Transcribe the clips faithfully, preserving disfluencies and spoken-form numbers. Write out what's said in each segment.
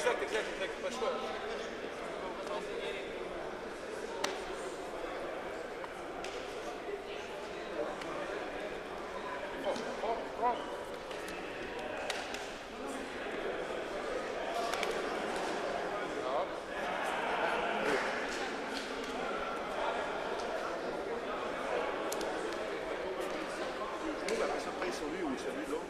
exact, exact, exact, pas le choix. Sur lui ou sur lui l'autre.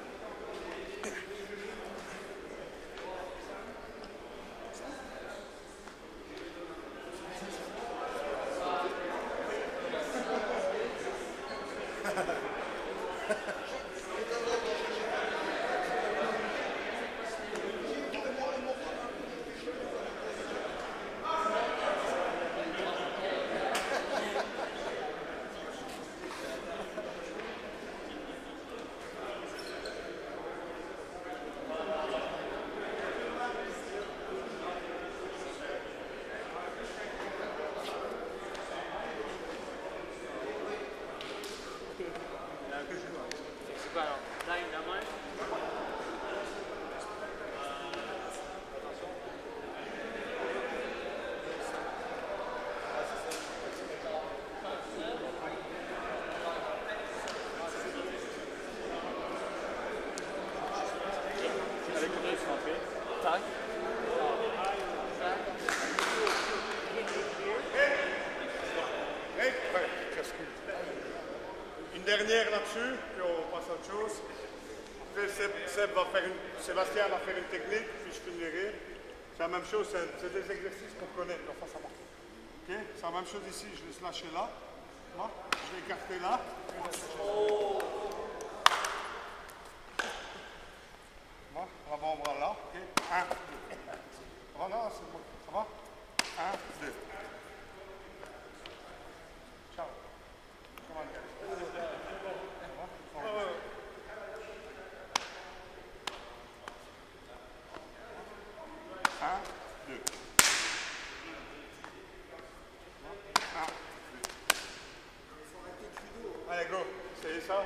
Une dernière là-dessus, puis on passe à autre chose. Après, Seb, Seb va faire une, Sébastien va faire une technique, puis je finirai. C'est la même chose, c'est des exercices qu'on connaît, en face à moi. Ok? C'est la même chose ici, je laisse lâcher là. Moi, je vais écarter là. Moi, avant-bras là. Ok? Un, deux. Ça va là? C'est bon. Ça va? Un, deux. Ciao. Comment dire? Un, deux. Un, deux. Allez, go. C'est ça?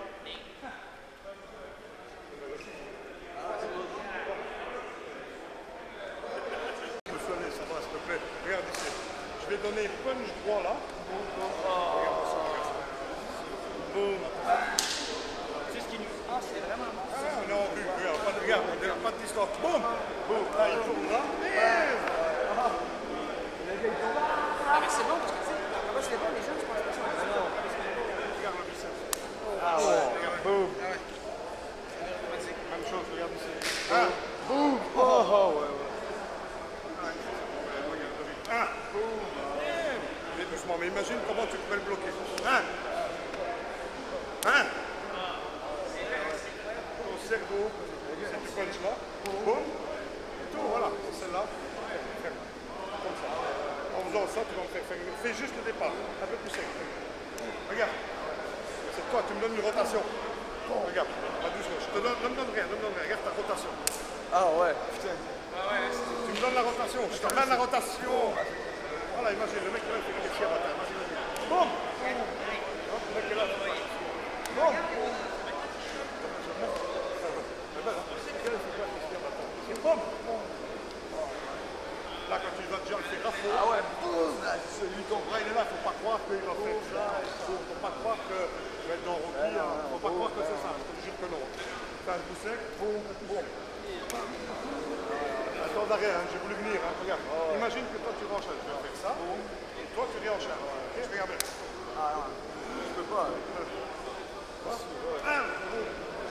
Positionner, ça va, s'il te plaît. Regarde ici. Je vais donner punch droit là. Regarde ça. Boum. C'est ce qui nous. Ah, c'est vraiment bon. Ah, non, vu, regarde, pas de, regarde, pas de distance. Boum! Boum! Là, il tourne là. Ah, mais c'est bon parce que tu sais, là-bas, c'est bon, les gens, je pense pas ça. Ah non, regarde le biceps. Ah ouais. Regarde, boum! Ah ouais. Même chose, regarde ici. Un. Boum! Oh, oh, ouais, ouais. Un. Boum! Mais doucement, mais imagine comment tu pourrais le bloquer. Un. Un. Ton cerveau, c'est du punch là. Boum! Et tout, voilà, c'est celle-là. Comme ça. En faisant ça, tu vas me faire faire. Fais juste le départ, un peu plus sec. Regarde. C'est toi, tu me donnes une rotation. Regarde, pas doucement. Je te donne, ne me donne rien, ne me donne rien. Regarde ta rotation. Ah ouais, putain. Tu me donnes la rotation, je te ramène la rotation. Voilà, imagine, le mec là, il fait réfléchir à terre. Imagine. Boum! Le mec est là. Boum! Boum! Là, quand tu vas déjà le faire à fond. Ah ouais, boum! Celui ton bras, il est là, il ne faut pas croire qu'il va faire ça. Il ne faut pas croire que je vais être dans Rocky. Il ne faut pas croire que c'est ça. Je te jure que non. Fais un coup sec, boum, boum. Attends d'arrêt, hein, j'ai voulu venir, hein, regarde. Oh. Imagine que toi tu renchaînes, je vais faire ça, et toi tu réenchaînes. Ok, regarde bien. Ah non, je peux pas. Un, boum.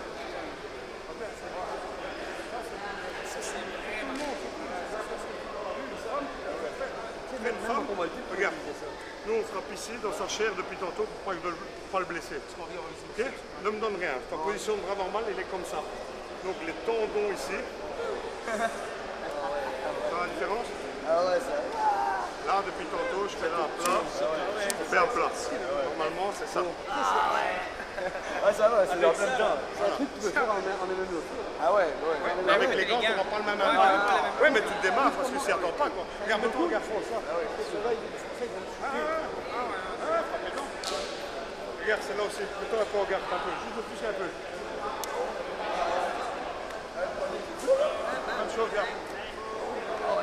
Femme, regarde, nous on frappe ici dans sa chair depuis tantôt pour pas, pour pas le blesser. Ok, ne me donne rien. Ta position de bras normale, il est comme ça. Donc les tendons ici. Ça va la différence? Ah ouais, ça. Là, depuis tantôt, je fais là à plat. On fait à plat. Normalement, c'est ça. Ouais, ça va, c'est en même temps. C'est un truc que tu peux faire en, en M M O. Ah ouais, ouais. Mais avec les gants, tu n'auras pas le même impact. Oui, mais tu te démarres parce que tu n'y attends pas. Quoi. Regarde, mets-toi, regarde, fond ça. Ah ouais. Ah ouais, frappez-donc. Regarde, c'est là aussi. Mets-toi un peu, regarde un peu. Juste le pousser un peu. Même chose, regarde.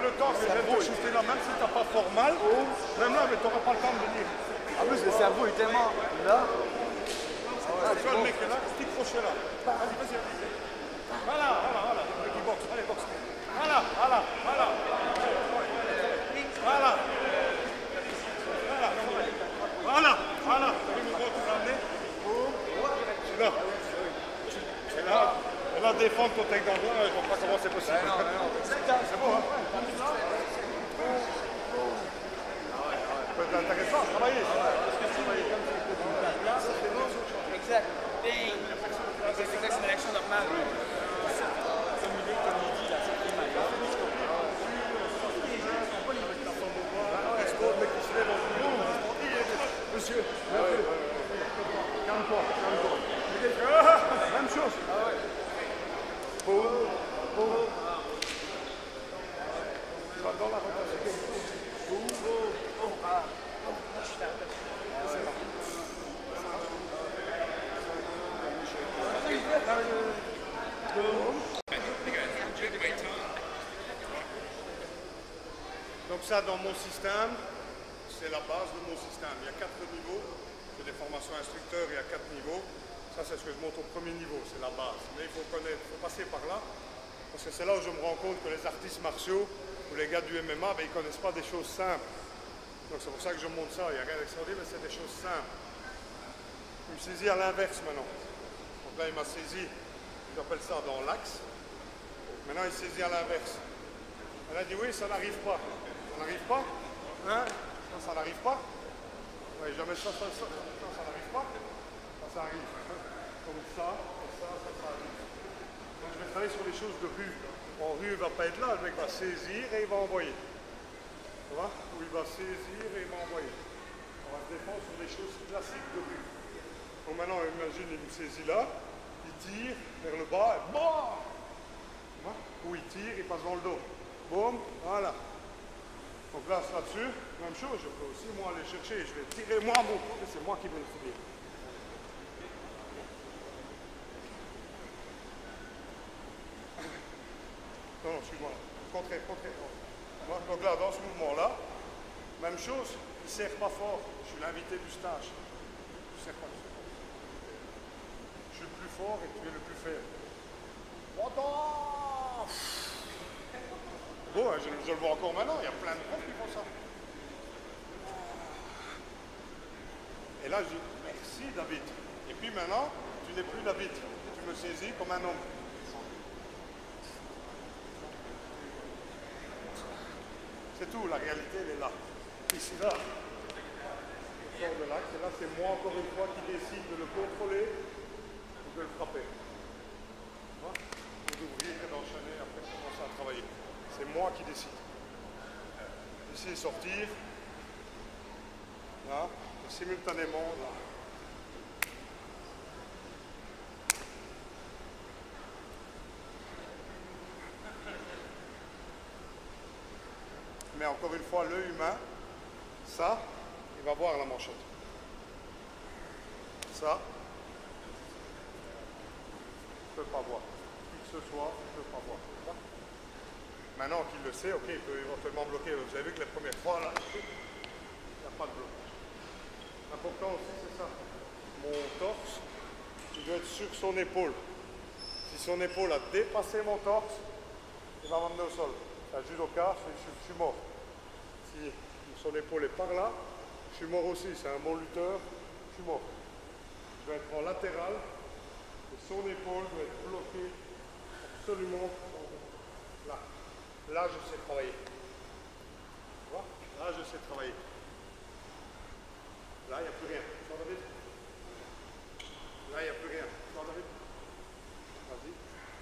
le temps que je viens te shooter là, même si tu n'as pas fort mal, même là, mais tu n'auras pas le temps de venir. En plus, le cerveau est tellement là. Ah, tu vois le mec est là, stick crochet là. Vas-y, vas-y. Voilà, voilà, voilà. Le mec qui boxe, allez, boxe. Voilà, voilà, voilà. Voilà. Voilà, voilà. T'as vu mon gros, tu l'as amené? C'est là. C'est là. Et là, défendre ton takedown, je ne vois pas comment c'est possible. C'est bon, hein? C'est intéressant, travailler. Exact. C'est exact, c'est une action normale. Comme il est, comme il dit, là, c'est très mal. Monsieur, calme-toi, calme-toi. Même chose. Boum, boum. Dans la rotation. Boum, boum. Donc ça, dans mon système, c'est la base de mon système. Il y a quatre niveaux. J'ai des formations instructeurs, il y a quatre niveaux. Ça, c'est ce que je monte au premier niveau, c'est la base. Mais il faut connaître, il faut passer par là. Parce que c'est là où je me rends compte que les artistes martiaux ou les gars du M M A, ben, ils ne connaissent pas des choses simples. Donc c'est pour ça que je monte ça. Il n'y a rien d'extraordinaire, mais c'est des choses simples. Il me saisit à l'inverse maintenant. Donc là, il m'a saisi, j'appelle ça dans l'axe. Maintenant, il saisit à l'inverse. Elle a dit oui, ça n'arrive pas. Ça n'arrive pas? Hein? Ça, ça n'arrive pas? Oui, jamais ça, ça, ça, ça, ça n'arrive pas? Ça, ça arrive. Comme ça, et ça, ça, ça arrive. Donc je vais travailler sur les choses de rue. En rue, il ne va pas être là, le mec va saisir et il va envoyer. Tu vois? Où il va saisir et il va envoyer. On va se défendre sur des choses classiques de rue. Donc maintenant, imagine, il me saisit là, il tire vers le bas, et BAM! Tu vois? Où il tire, il passe dans le dos. Boum, voilà. Donc là, là-dessus, même chose, je peux aussi moi aller chercher, je vais tirer moi mon coup, et c'est moi qui vais le finir. Non, non, excuse-moi. Contraire, contraire. Donc là, dans ce mouvement-là, même chose, il ne serre pas fort. Je suis l'invité du stage. Je ne serre pas. Je suis le plus fort et tu es le plus faible. Attends! Bon, je, je le vois encore maintenant, il y a plein de profs qui font ça. Et là, je dis, merci David. Et puis maintenant, tu n'es plus David. Tu me saisis comme un homme. C'est tout, la réalité, elle est là. Ici, là, je sors de l'axe, et là, c'est moi, encore une fois, qui décide de le contrôler ou de le frapper. Tu vois? Ou d'ouvrir et d'enchaîner, après, commencer à travailler. C'est moi qui décide. Ici, sortir. Là, et simultanément, là. Mais encore une fois, l'œil humain, ça, il va voir la manchette. Ça, il ne peut pas voir. Qui que ce soit, il ne peut pas voir. Maintenant qu'il le sait, ok, il peut éventuellement bloquer. Vous avez vu que la première fois, là, il n'y a pas de blocage. L'important aussi, c'est ça. Mon torse, il doit être sur son épaule. Si son épaule a dépassé mon torse, il va m'emmener au sol. Un judoka, je, je suis mort. Si son épaule est par là, je suis mort aussi. C'est un bon lutteur, je suis mort. Je dois être en latéral et son épaule doit être bloquée absolument là. Là, je sais travailler. Tu vois? Là, je sais travailler. Là, il n'y a plus rien. Tu vois, David? Là, il n'y a plus rien. Tu vois, David? Vas-y.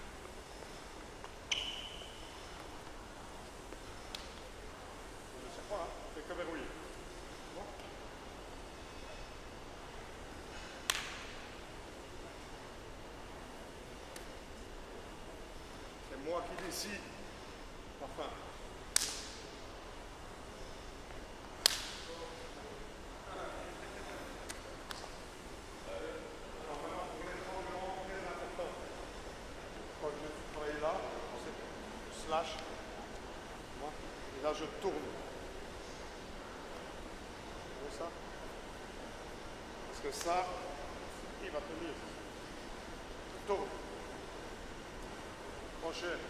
Je ne sais pas, hein. C'est que verrouiller. Tu vois? C'est moi qui décide. Enfin. Quand je travaille là, c'est slash. Moi. Parce que ça, il va tenir. Tourne. Enchaîne.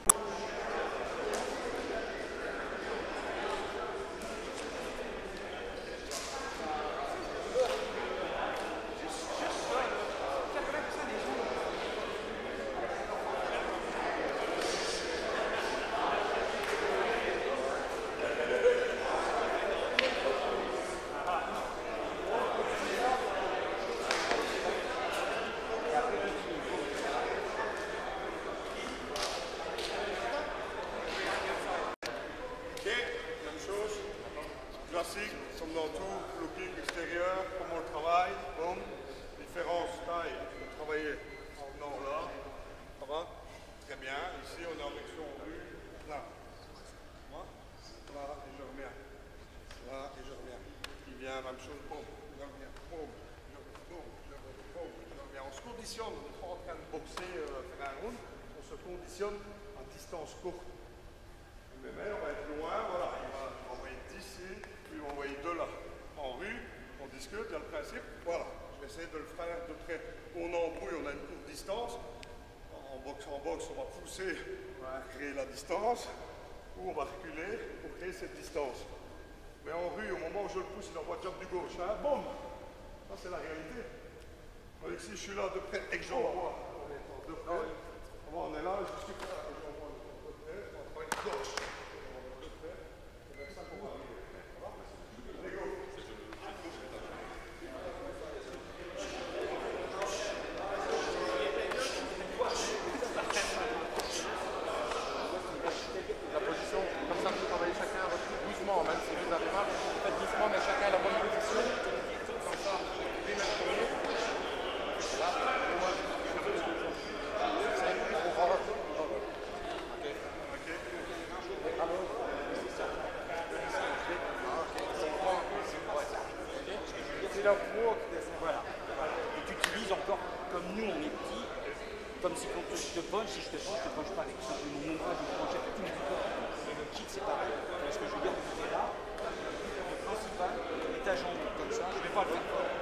Classique, nous sommes dans tout, looking extérieur, comment on travaille, boum, différence, taille, on peut travailler en venant là, ça va, très bien, ici on est en version rue, là, là, là, et je reviens, là, et je reviens, il vient, même chose, boum, je reviens, boum, je reviens, boum, je reviens, boum, je reviens, on se conditionne, on n'est pas en train de boxer, euh, faire un round, on se conditionne en distance courte. Mais on va être loin, voilà, il va envoyer d'ici, puis il va envoyer de là. En rue, on discute, il y a le principe, voilà. Je vais essayer de le faire de près. On embrouille, on a une courte distance. En boxe, en boxe, on va pousser pour créer la distance, ou on va reculer pour créer cette distance. Mais en rue, au moment où je le pousse, il envoie jump du gauche. Hein, boum! Ça, c'est la réalité. Donc, si je suis là de près et que j'envoie, on est en deux près. On est là, je suis là, et j'envoie de près, on va une gauche. Voilà. Et tu utilises encore, comme nous on est petits, comme si quand je te punch, si je te punch, je te punch pas avec ça. Mon bras, je punch avec tout le corps. Et le kick, c'est pareil. Tu vois ce que je veux dire? Tu es là, le principal, et ta jambe comme ça. Je ne vais pas le faire fort.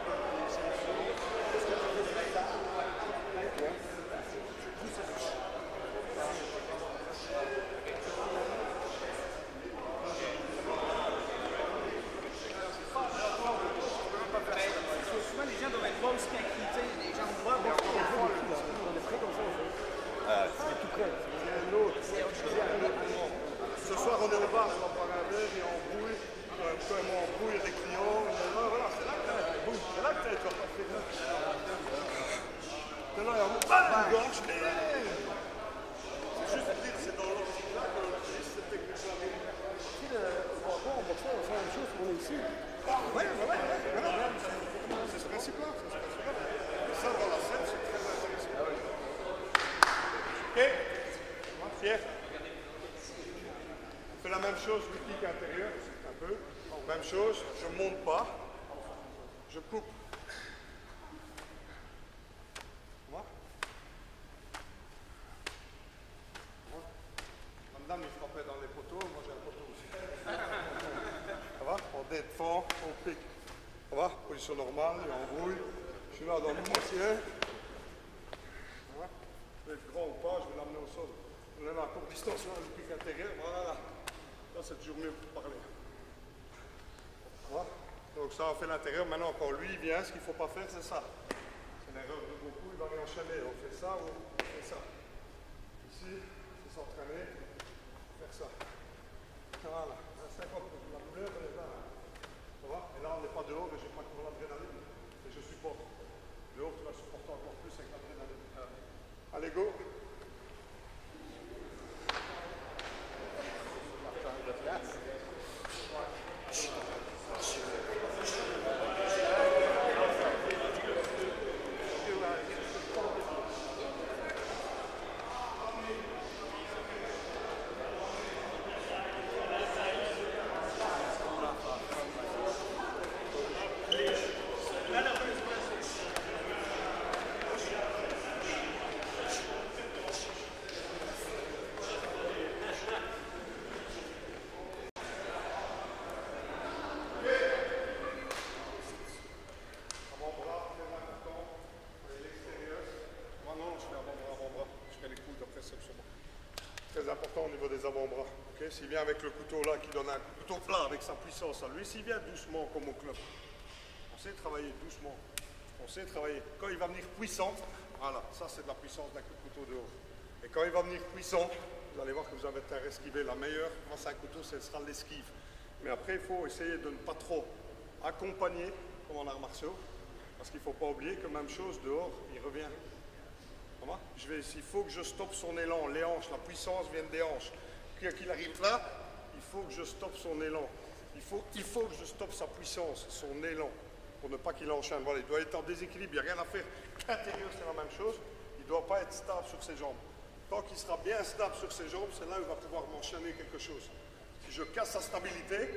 Ce soir, on est au bar, on va boire un verre et on brouille, euh, comme on brouille des clients. Voilà, c'est là que tu es, c'est là que tu es, tu vas pas faire là. C'est là, il y a un une gorge. C'est juste dire, c'est dans l'optique là que l'utilise cette technique-là. Ici, en boxeur, on fait la même chose, on est ici. Oui, oui, oui, c'est ce principe-là. Et ça, dans la scène, c'est très intéressant. Ok, Pierre. Je fais la même chose, le kick intérieur, un peu. Même chose, je ne monte pas, je coupe. Tu vois? Madame, il frappait dans les poteaux, moi j'ai un poteau aussi. Ça va? On défend, on pique. Ça va? Position normale, et on rouille. Je suis là dans le moitié. Ça va? Je vais être grand ou pas, je vais l'amener au sol. On est là à courte distance, le kick intérieur, voilà. Ça, c'est toujours mieux pour parler. Voilà. Donc ça, on fait l'intérieur. Maintenant, quand lui vient, ce qu'il ne faut pas faire, c'est ça. C'est l'erreur de beaucoup, il va réenchaîner. On fait ça ou on fait ça. Ici, c'est s'entraîner, faire ça. Voilà. cinquante, la douleur, elle est là. Ça va? Et là, on n'est pas dehors et je n'ai pas encore l'adrénaline. Et je supporte. Dehors, tu vas supporter encore plus avec l'adrénaline. Allez, go. Okay, s'il vient avec le couteau là, qui donne un couteau plat avec sa puissance à lui, s'il vient doucement comme au club, on sait travailler doucement. On sait travailler. Quand il va venir puissant, voilà, ça c'est de la puissance d'un coup de couteau dehors. Et quand il va venir puissant, vous allez voir que vous avez intérêt à esquiver. La meilleure, face à un couteau, ce sera l'esquive. Mais après, il faut essayer de ne pas trop accompagner, comme en arts martiaux, parce qu'il ne faut pas oublier que même chose, dehors, il revient. Je vais, il faut que je stoppe son élan, les hanches, la puissance vient des hanches. Qu'il arrive là, il faut que je stoppe son élan. Il faut, il faut que je stoppe sa puissance, son élan, pour ne pas qu'il enchaîne. Voilà, il doit être en déséquilibre, il n'y a rien à faire. L'intérieur, c'est la même chose. Il ne doit pas être stable sur ses jambes. Tant qu'il sera bien stable sur ses jambes, c'est là où il va pouvoir m'enchaîner quelque chose. Si je casse sa stabilité,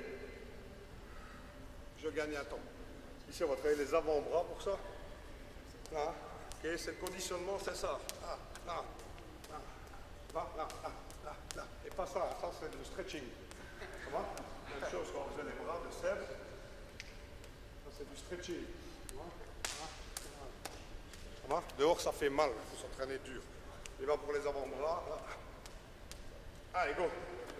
je gagne un temps. Ici, on va travailler les avant-bras pour ça. Là. Okay, c'est le conditionnement, c'est ça. Là, là, là, là, là, là, là, là. Et pas ça, ça c'est le stretching. Ça va? Même chose quand vous avez les bras de Seb. Ça c'est du stretching. Ça va? Dehors ça fait mal, il faut s'entraîner dur. Il va pour les avant-bras. Allez, go.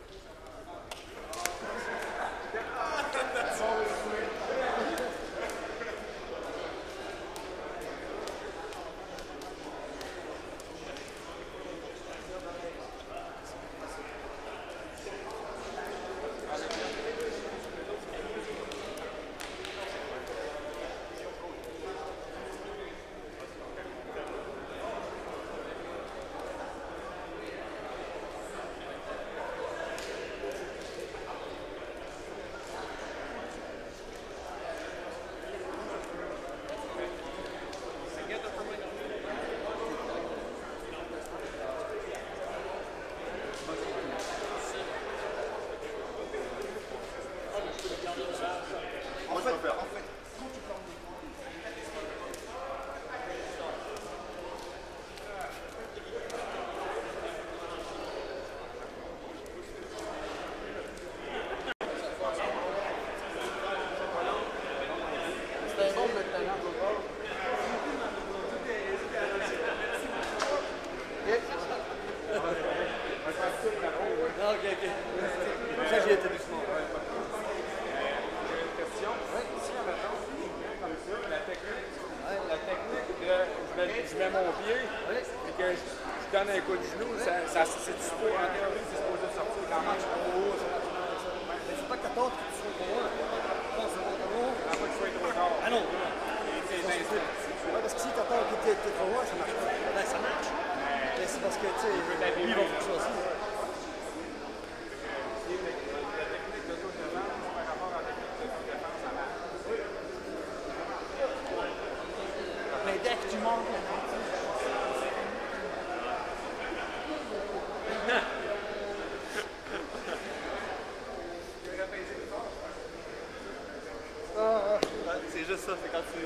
Je mets mon pied et que je, je donne un coup de genou, ça, ça, c'est du sport en théorie, c'est supposé sortir quand marche trop haut. Mais c'est pas que t'attends que tu sois trop loin. Je pense que c'est trop loin. Il ne faut pas que tu sois trop tard. Ah non. Ouais, parce que si t'attends que t'es trop loin, ça marche pas. Ben ça marche. Mais c'est parce que tu sais, lui il va faire ça aussi. La technique d'autodéfense par rapport à la technique d'autodéfense, ça marche. Mais dès que tu manques la ah, ah. C'est juste ça, c'est quand tu...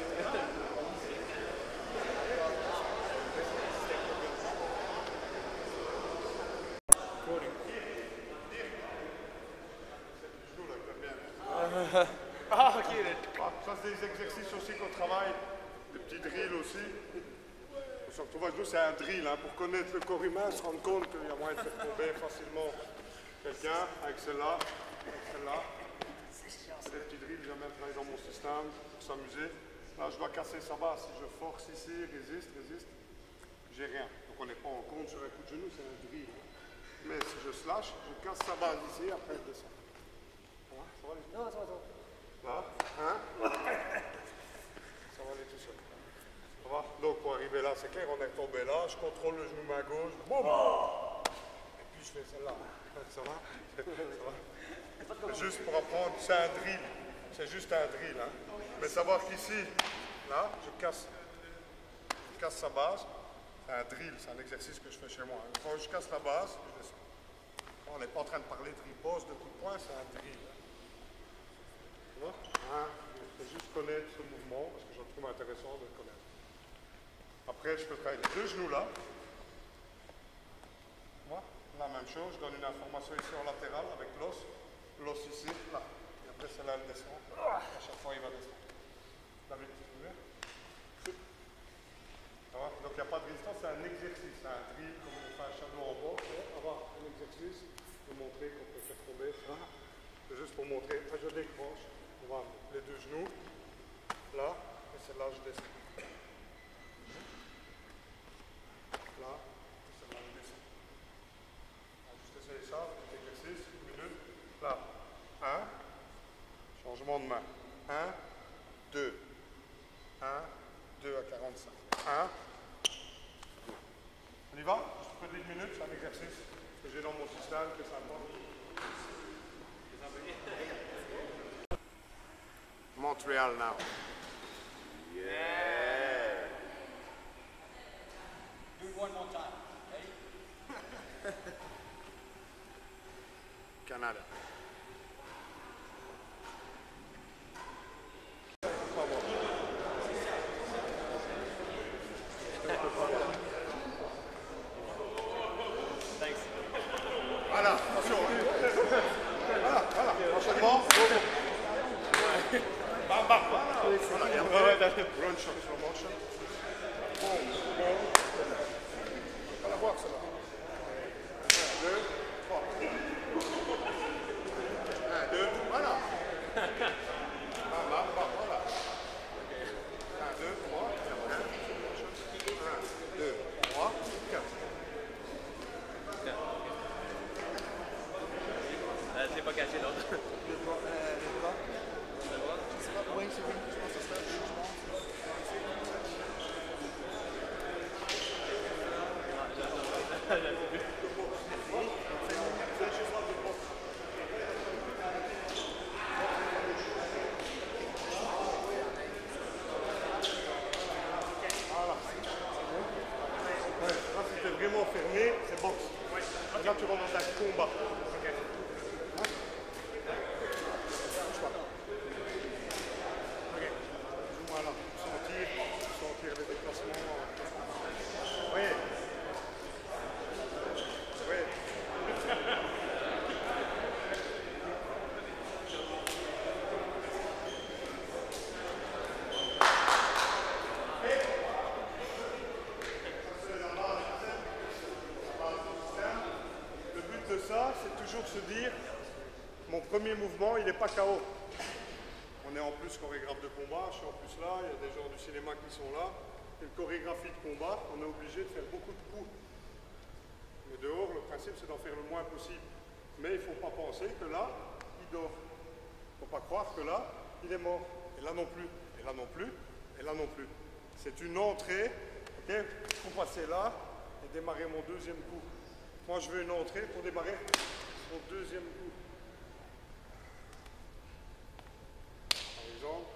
Ah, ok. Ah, ça, c'est des exercices aussi qu'on travaille, des petits drills aussi. Se retrouver à genoux, c'est un drill, hein, pour connaître le corps humain, se rendre compte qu'il y a moyen de faire tomber facilement quelqu'un avec celle-là, avec celle-là. C'est des petits drills, j'aime bien travailler dans mon système pour s'amuser. Là, je dois casser sa base. Si je force ici, résiste, résiste, j'ai rien. Donc on n'est pas en compte sur un coup de genou, c'est un drill. Mais si je slash, je casse sa base ici, après je descends. Ça va, ça va aller? Non, ça va, ça va. Là, hein? Ça va aller tout seul. Ça va? Donc pour arriver là, c'est clair, on est tombé là, je contrôle le genou main gauche, boum! Et puis je fais celle-là. Ça va? Ça va? Juste pour apprendre, c'est un drill. C'est juste un drill. Hein? Mais savoir qu'ici, là, je casse, je casse sa base. C'est un drill, c'est un exercice que je fais chez moi. Quand je casse la base, je descends. On n'est pas en train de parler de riposte, de coup de poing, c'est un drill. Tu vois? Hein? Il faut juste connaître ce mouvement, parce que je le trouve intéressant de le connaître. Après, je peux travailler les deux genoux là. Moi, la même chose, je donne une information ici en latéral avec l'os. L'os ici, là. Et après, c'est là, elle descend. À chaque fois, il va descendre. David, tu veux? Ça va? Donc, il n'y a pas de résistance, c'est un exercice. C'est un drill, comme on fait un shadow en bas. Avoir un exercice. Je vais montrer qu'on peut faire tomber ça. C'est juste pour montrer. Là, je décroche. On va les deux genoux. Là. Et celle-là, je descends. Là. Et celle-là, je descends. On va juste essayer ça. Petit exercice. Une minute. Là. Un. Changement de main. Un. Deux. Un. Deux à quarante-cinq. Un. Deux. On y va? Juste près d'une minute. C'est un exercice que j'ai dans mon système. Que ça apporte. Montreal now. Yeah. Do it one more time. Ready? Canada. Thanks. Voilà, attention. Voilà, voilà. Enchaînement. Bam, bam. Voilà, et après, run shot, slow motion. Boom, boom. On va la voir, celle-là. Un, deux, trois. Un, deux, voilà. Bam, bam, bam, voilà. Un, deux, trois, un, un, deux, trois, quatre. Euh, c'est pas caché l'autre. Le bras, euh, le bras. Le bras? Je sais pas. Oui, c'est oui. Je pense que c'est ça. Je pense. Ouais, là, si t'es vraiment fermé, c'est boxe. Et là, tu rentres dans un combat. Voilà, sentir, sentir les déplacements. Oui. Oui. Le but de ça, c'est toujours se dire, mon premier mouvement, il n'est pas K O. On est en plus chorégraphe de combat, je suis en plus là, il y a des gens du cinéma qui sont là. Une chorégraphie de combat, on est obligé de faire beaucoup de coups. Mais dehors, le principe, c'est d'en faire le moins possible. Mais il ne faut pas penser que là, il dort. Il ne faut pas croire que là, il est mort. Et là non plus, et là non plus, et là non plus. C'est une entrée, ok, pour passer là et démarrer mon deuxième coup. Moi, je veux une entrée pour démarrer mon deuxième coup. Par exemple.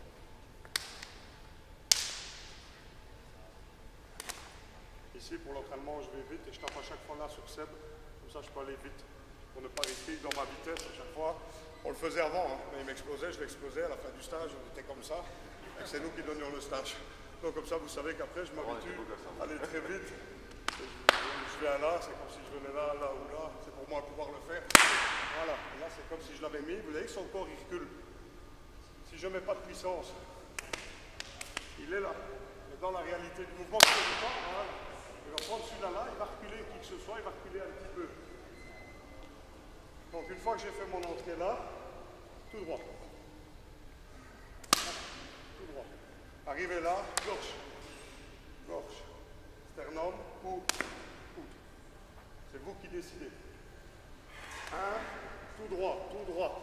Ici, pour l'entraînement, je vais vite et je tape à chaque fois là sur Seb. Comme ça, je peux aller vite. Pour ne pas rester dans ma vitesse à chaque fois. On le faisait avant, hein, mais il m'explosait, je l'explosais à la fin du stage, on était comme ça. Et c'est nous qui donnions le stage. Donc comme ça, vous savez qu'après, je m'habitue à aller très vite. Et je, je viens là, c'est comme si je venais là, là ou là. C'est pour moi de pouvoir le faire. Voilà. Et là, c'est comme si je l'avais mis. Vous voyez que son corps, il recule. Si je ne mets pas de puissance, il est là. Mais dans la réalité du mouvement, voilà. Il va prendre celui-là, là, il va reculer, qui que ce soit, il va reculer un petit peu. Donc une fois que j'ai fait mon entrée là, tout droit. Tout droit. Arrivé là, gorge. Gorge. Sternum ou poutre. C'est vous qui décidez. Un, tout droit, tout droit.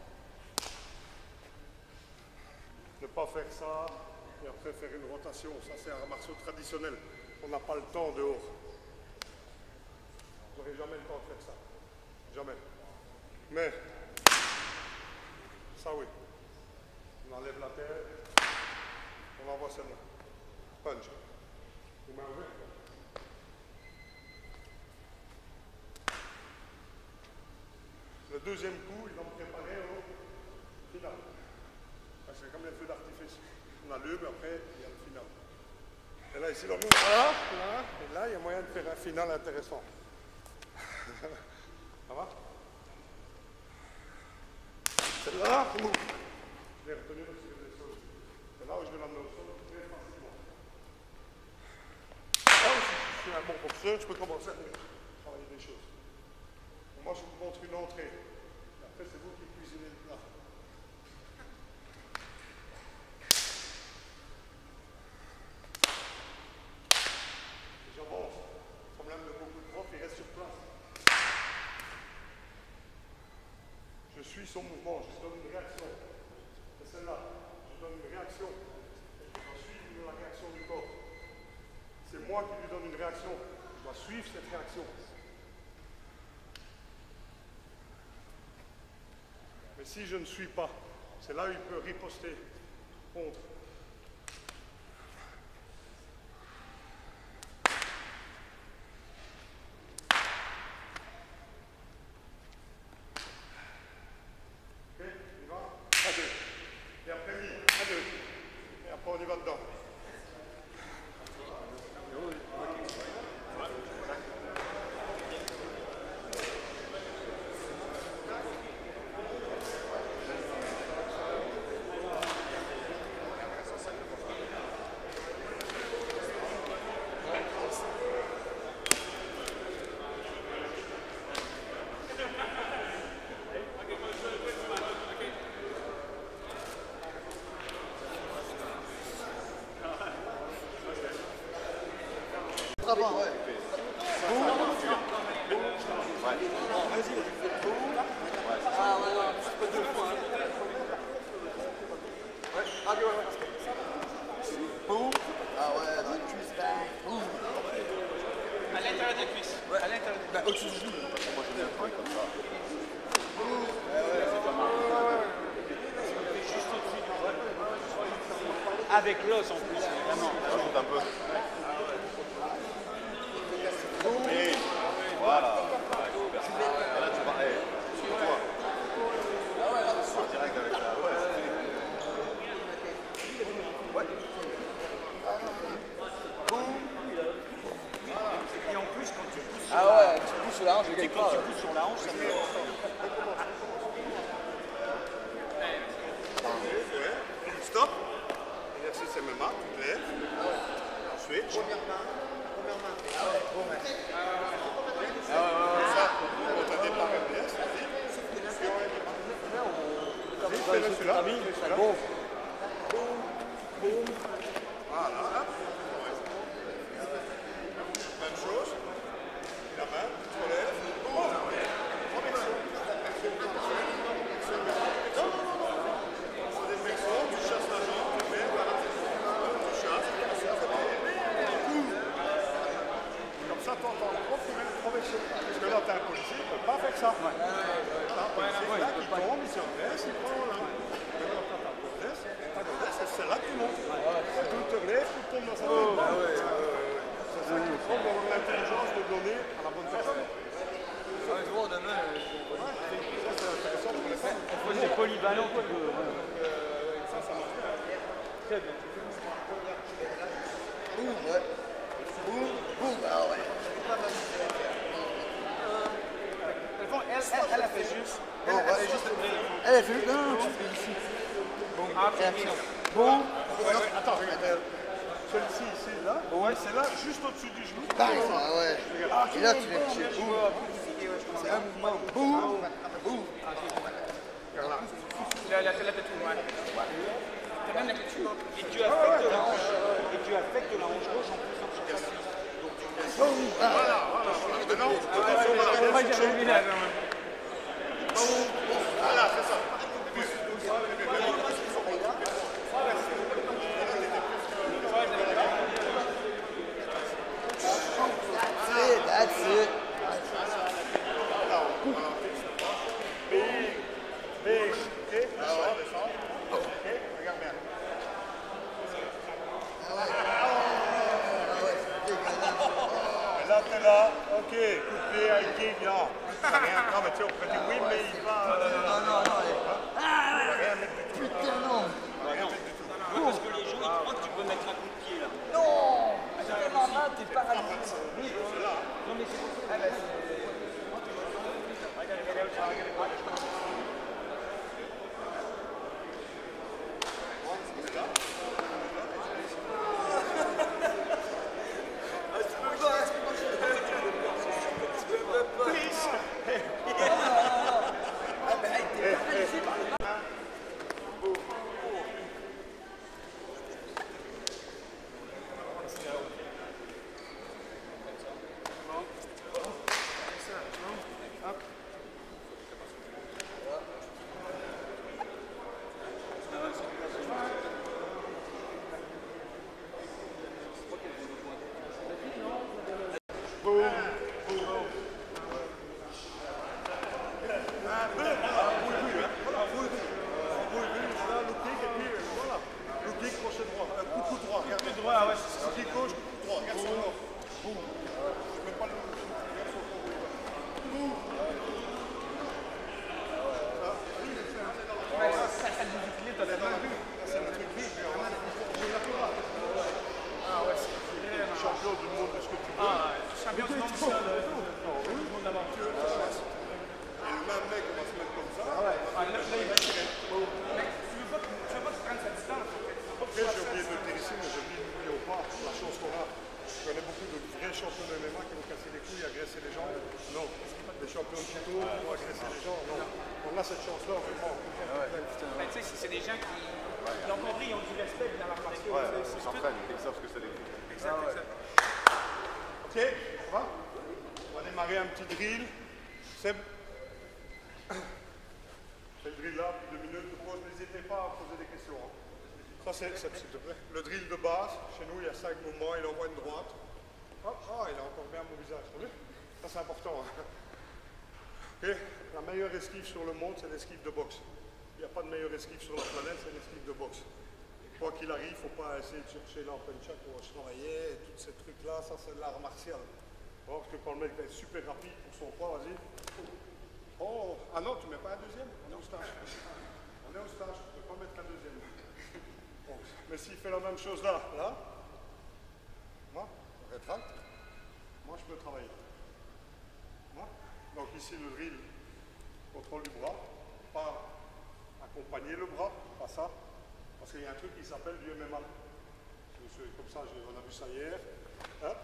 Ne pas faire ça et après faire une rotation. Ça c'est un marceau traditionnel. On n'a pas le temps dehors. Vous n'aurez jamais le temps de faire ça. Jamais. Mais, ça oui. On enlève la terre. On envoie celle-là. Punch. Vous mains ouvertes. Le deuxième coup, il va me préparer au final. C'est comme les feux d'artifice. On allume, après, il y a le final. Et là, ici, le mouvement, là, là, et là, il y a moyen de faire un final intéressant. Ça va? C'est là, ouh. Je l'ai retenu parce que je l'ai sauvé. C'est là où je vais l'amener au sol très facilement. Là aussi, je suis un bon boxeur, je peux commencer à travailler des choses. Moi, je vous montre une entrée. Après, c'est vous qui cuisinez le plat. J'avance. Problème de beaucoup de profs, il reste sur place. Je suis son mouvement, je donne une réaction. C'est celle-là. Je donne une réaction. Je dois suivre la réaction du corps. C'est moi qui lui donne une réaction. Je dois suivre cette réaction. Mais si je ne suis pas, c'est là où il peut riposter contre. Ok, on y va. À deux. Et après, oui, à deux. Et après, on y va dedans. Avant, ouais. Ah ouais, ouais, c'est pas deux fois. Ouais, ah ouais, ouais. Boum. Ah ouais, dans le cuisse, bang. Boum. À l'intérieur des cuisses. Ouais, à l'intérieur. Bah, au-dessus du genou. Moi, j'aime bien le truc comme ça. Boum. Ouais, ouais, c'est pas mal. Juste au-dessus du bras. Avec l'os en plus, vraiment. Ajoute un peu. Et voilà. Là, tu vas. Hey, sur toi. En direct avec la. Ouais. Ouais. Boum. Et en plus, quand tu pousses sur Ah la, ouais, tu pousses sur la hanche, je tu sais, gagne quand pas. tu pousses sur la hanche, ça fait. Stop. Exercice M M A, tu te lèves. Switch. Première main. Première main. Ah ouais, bon, ouais. Ça, on t'a démarré bien, c'est vite. Vite, fais-le celui-là. Fais celui-là. Bon. Voilà. Même chose. La main, tu te lèves. Boum. Protection. Non, non, non, non. C'est des flexions, tu chasses la jambe, tu mets, voilà. Tu chasses, comme ça, tu entends le prof, tu mets une protection. Parce que là, tu as un policier, il ne peut pas faire ça. Là, un policier, là, qui tombe, il se redresse, il prend là. Maintenant, quand tu as redresse, tu redresse, c'est là que tu montes. Tu te relèves, tu tombes dans sa tête. C'est ça qu'il faut avoir l'intelligence de donner à la bonne personne. Ah, mais gros, demain. Ça, c'est intéressant pour les femmes. Moi, c'est polyvalent. quoi, que- Ça, ça marche bien. Très bien. Boum, ouais. Boum, boum. Ah ouais. Elle, elle, elle a fait juste. Elle, Bon, elle ouais. fait juste le break. Elle a fait. Non, non, tu fais ici. Bon, réaction. Bon. Ouais, ouais, attends, regarde. Celui-ci, ici, là, ouais, c'est là, juste au-dessus du genou. Bang. Ah ouais. Et là, tu viens toucher. Boum. C'est un mouvement. Boum. Boum. Regarde là. La, la, la tête tout, ouais. T'as même la tête tout. Et tu affectes la hanche. Et tu affectes la hanche gauche en poussant sur ta cuisse. Boum. Ah. Voilà, voilà, voilà. Maintenant, attention, voilà, bien touché. Voilà, c'est ça. That's it. That's it. Big, big, ok, descends, descends. Ok, regarde bien. Et là, t'es là, ok, coup de pied, high kick, non. T'as rien, non, mais tu sais, on peut dire oui, mais il va. Non, non, non. Il va rien mettre du tout. Putain, non. Il va rien mettre du tout. Parce que les gens, ils croient que tu peux mettre un coup de pied là. Non. C'est ma main, t'es paralysé. Non, mais c'est pour ça. Please. champions de M M A qui vont casser les couilles, agresser les gens. Non. Les champions de judo qui vont agresser les gens. Non. On a cette chance-là, vraiment. Ben, tu sais, c'est des gens qui, qui ont compris, ils ont du respect dans leur martial. Ouais, ils s'entraînent, ils savent ce que c'est les coups. Exact, exact. Ok, ça va? On va démarrer un petit drill. Seb? C'est le drill là, deux minutes de pause. N'hésitez pas à poser des questions. Hein. Ça, c'est, Seb, s'il te plaît. Le drill de base, chez nous, il y a cinq mouvements. Il envoie une droite. Hop, ah, il a encore bien mon visage. T'as vu? Ça, c'est important. Hein. Okay. La meilleure esquive sur le monde, c'est l'esquive de boxe. Il n'y a pas de meilleure esquive sur la planète, c'est l'esquive de boxe. Quoi qu'il arrive, il ne faut pas essayer de chercher l'empenchak ou se noyer, tous ces trucs-là, ça c'est l'art martial. Alors, parce que quand le mec va être super rapide pour son poids, vas-y. Oh, ah non, tu ne mets pas un deuxième? On est au stage. On est au stage, tu ne peux pas mettre un deuxième. Bon. Mais s'il fait la même chose là, là, moi, rétracte, moi je peux travailler. Moi. Donc ici le drill, contrôle du bras, pas accompagner le bras, pas ça. Parce qu'il y a un truc qui s'appelle du M M A. Comme ça, on a vu ça hier. Hop.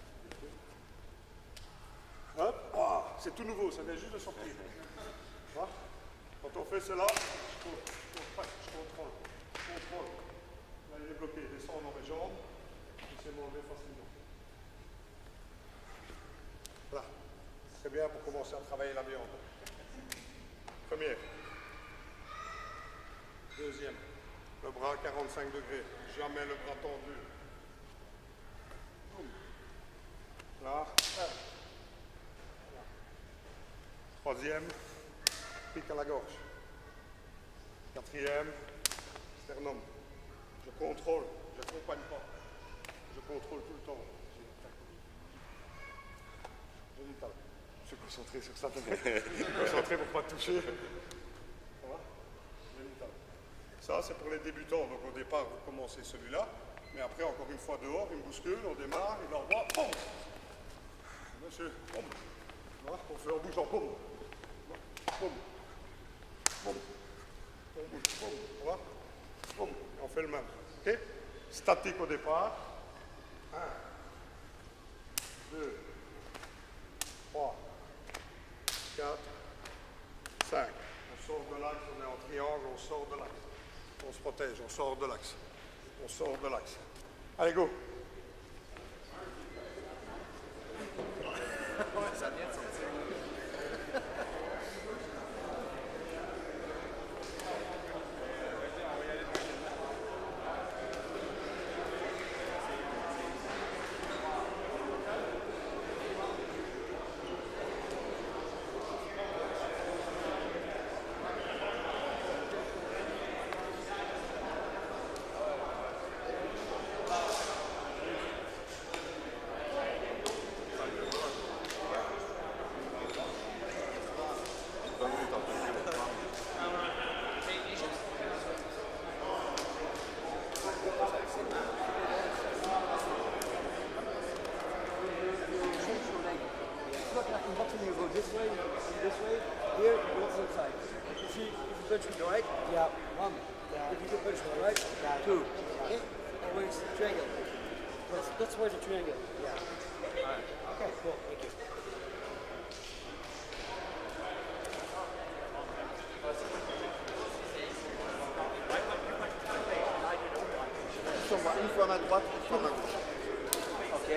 Hop. Oh, c'est tout nouveau, ça vient juste de sortir. Voilà. Quand on fait cela, je contrôle. Je contrôle. Je contrôle. Là, il est bloqué. Descend dans mes jambes. Je sais m'enlever facilement. Voilà. C'est bien pour commencer à travailler la viande. Première. Deuxième. Le bras à quarante-cinq degrés, jamais le bras tendu. Là. Troisième, pique à la gorge. Quatrième, sternum. Je contrôle, je n'accompagne pas. Je contrôle tout le temps. Génital. Je suis concentré sur ça. Concentré pour ne pas toucher. Ça va? Génital. Ça, c'est pour les débutants. Donc, au départ, vous commencez celui-là. Mais après, encore une fois dehors, il me bouscule, on démarre, il envoie. Boum! Monsieur, boum! Voilà, on fait en bougeant. Boum! Boum! Boum! On bouge. Boum! Voilà. Boum! Et on fait le même. OK? Statique au départ. un, deux, trois, quatre, cinq. On sort de l'axe, on est en triangle, on sort de l'axe. On se protège, on sort de l'axe. On sort de l'axe. Allez, go! Ça vient de sortir. That's why the triangle. Yeah. Alright. Okay, cool. Thank you. Une fois à droite, une fois à gauche. Ok.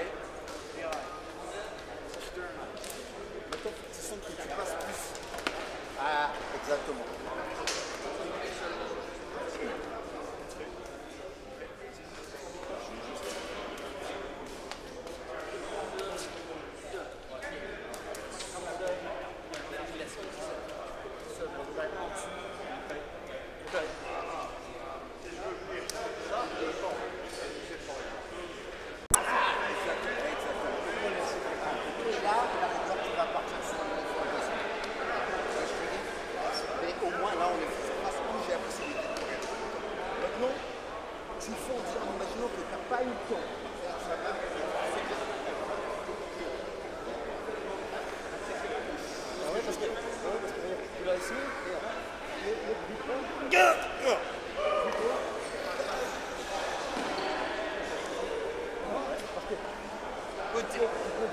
Maintenant, tu sens que tu passes plus. Ah, exactement. Good deal.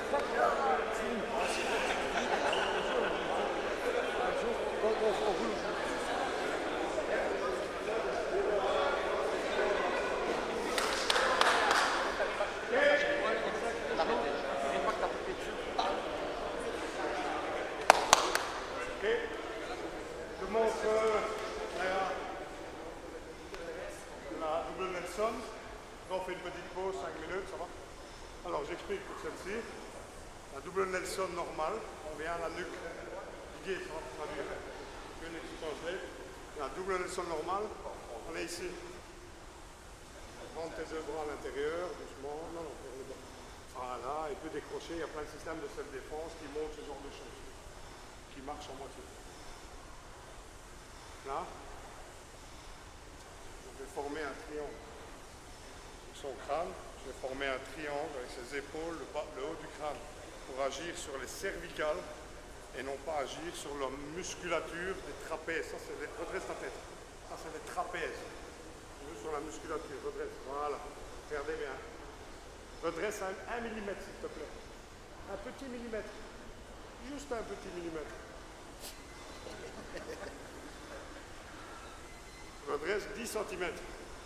double Nelson. Là, on fait une petite pause, cinq minutes, ça va? Alors, j'explique pour celle-ci. La double Nelson normale, on vient à la nuque. Guide, ça va traduire. Une translate. La double Nelson normale, on est ici. Prends tes deux bras à l'intérieur, doucement. Non, non, ferme les bras. Voilà, et peut décrocher. Il y a plein de systèmes de self-défense qui montrent ce genre de choses. Qui marchent en moitié. Là, je vais former un triangle. Son crâne, je vais former un triangle avec ses épaules, le, bas, le haut du crâne, pour agir sur les cervicales et non pas agir sur la musculature des trapèzes. Ça, c'est les... Redresse ta tête. Ça, c'est les trapèzes. Sur la musculature, redresse. Voilà. Regardez bien. Redresse un, un millimètre, s'il te plaît. Un petit millimètre. Juste un petit millimètre. Redresse dix centimètres.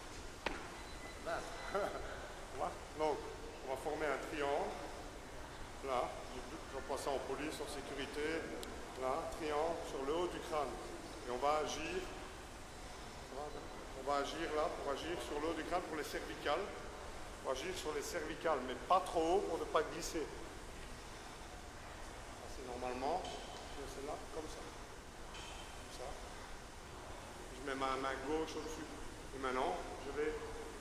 Donc, on va former un triangle. Là, je vais passer en police, en sécurité. Là, triangle sur le haut du crâne. Et on va agir. On va agir là pour agir sur le haut du crâne pour les cervicales. On va agir sur les cervicales, mais pas trop haut pour ne pas glisser. C'est normalement, c'est là, comme ça. Comme ça. Je mets ma main gauche au-dessus. Et maintenant, je vais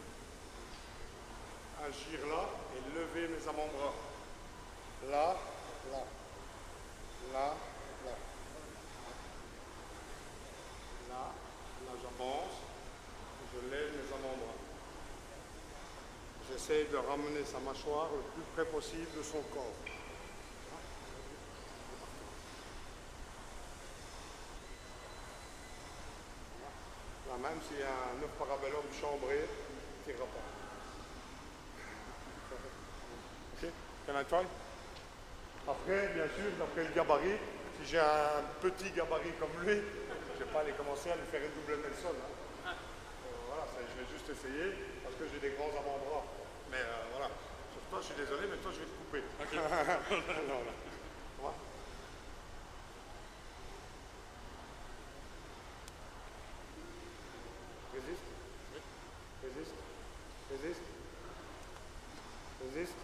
agir là et lever mes avant-bras. Là, là, là, là. Là, là j'avance, je lève mes avant-bras. J'essaie de ramener sa mâchoire le plus près possible de son corps. Là, même s'il y a un œuf parabellum chambré, il ne tirera pas. Ok, can I try? Après, bien sûr, d'après le gabarit, si j'ai un petit gabarit comme lui, je ne vais pas aller commencer à lui faire une double Nelson. Hein. Euh, voilà, ça, je vais juste essayer parce que j'ai des grands avant-bras. Mais euh, voilà, sur toi, je suis désolé, mais toi, je vais te couper. Okay. non, non. Voilà. Résiste. Résiste. Résiste. Résiste.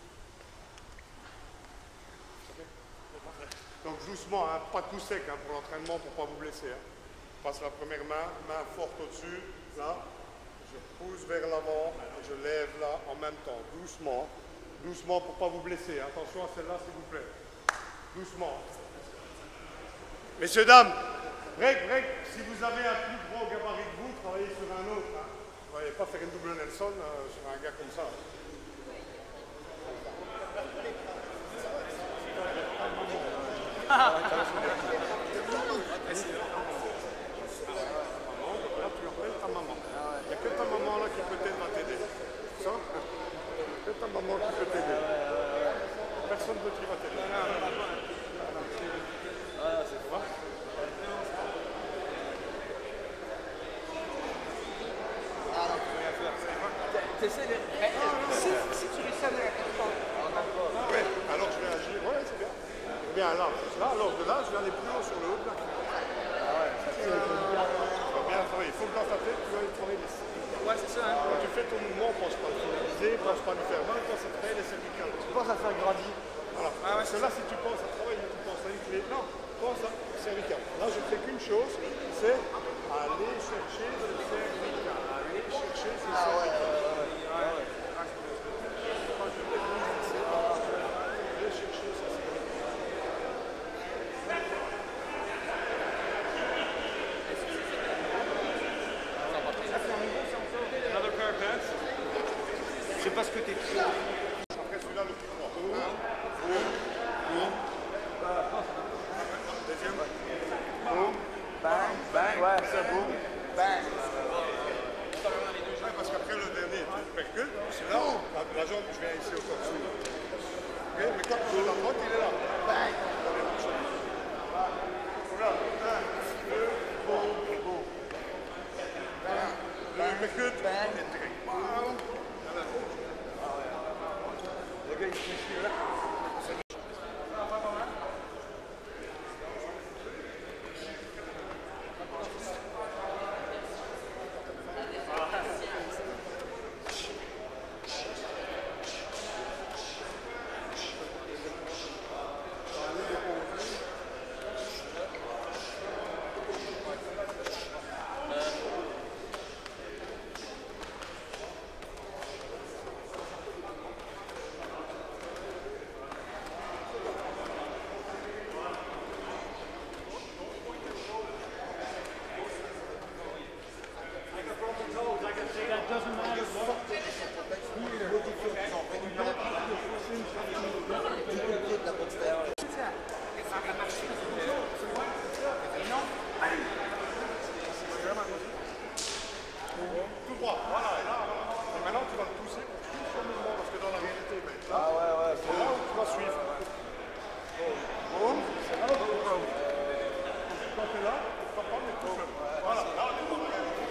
Donc doucement, hein, pas tout sec hein, pour l'entraînement pour ne pas vous blesser. Hein. Je passe la première main, main forte au-dessus, là, je pousse vers l'avant et je lève là en même temps, doucement, doucement pour ne pas vous blesser. Hein. Attention à celle-là s'il vous plaît, doucement. Messieurs, dames, règle, règle, si vous avez un plus gros gabarit que vous, travaillez sur un autre. Hein. Vous n'allez pas faire une double Nelson euh, sur un gars comme ça. Ah. Là, tu appelles ta maman. Il n'y a que ta maman là qui peut-être va t'aider. Ça? Il n'y a que ta maman qui peut t'aider. Personne d'autre qui va t'aider. Ah, c'est quoi? Ah non, tu peux rien faire. T'essaies de... Si, si tu les sais de la question. Ouais, alors je vais agir. Ouais, c'est bien. Bien là, là, alors de là, je vais aller plus haut sur le haut de la crête. Ah ouais, ça c'est bien travailler. Il faut que dans ta tête, tu vas y travailler les cervicales. Ouais, c'est ça. Hein. Quand tu fais ton mouvement, pense pas à le finaliser, pense pas à lui faire mal, pense à travailler les cervicales. Tu penses à faire grandir. Voilà. Ah ouais, parce que là, si tu penses à travailler, tu penses à une clé. Non, pense à cervicales. Là, je fais qu'une chose, c'est aller chercher ces cervicales. Aller chercher ces cervicales. Ah ouais, ouais, ouais. ouais. Je sais pas ce que t'es. Après celui-là, le plus fort. Un, boum, boum. Deuxième. Boum. Bang, bang. Ouais, ça boum. Bang. Ouais, parce qu'après le dernier, tu percutes. C'est là, la, la jambe, je viens ici au corps. Ok, mais quand tu la droite, il est là. Bang. Voilà. Un, deux, boum, boum. Bang. Là, il percute. Bang. Et direct. Bang. Le gars, il se fait là. voilà, et là, voilà. Et maintenant, tu vas le pousser pour suivre son mouvement, parce que dans la réalité, ben, là, Ah ouais, ouais. c'est là où tu vas suivre. Boum, c'est là où tu vas. Quand tu es là, tu ne vas pas, mais touche-le. Voilà, là, on est bon.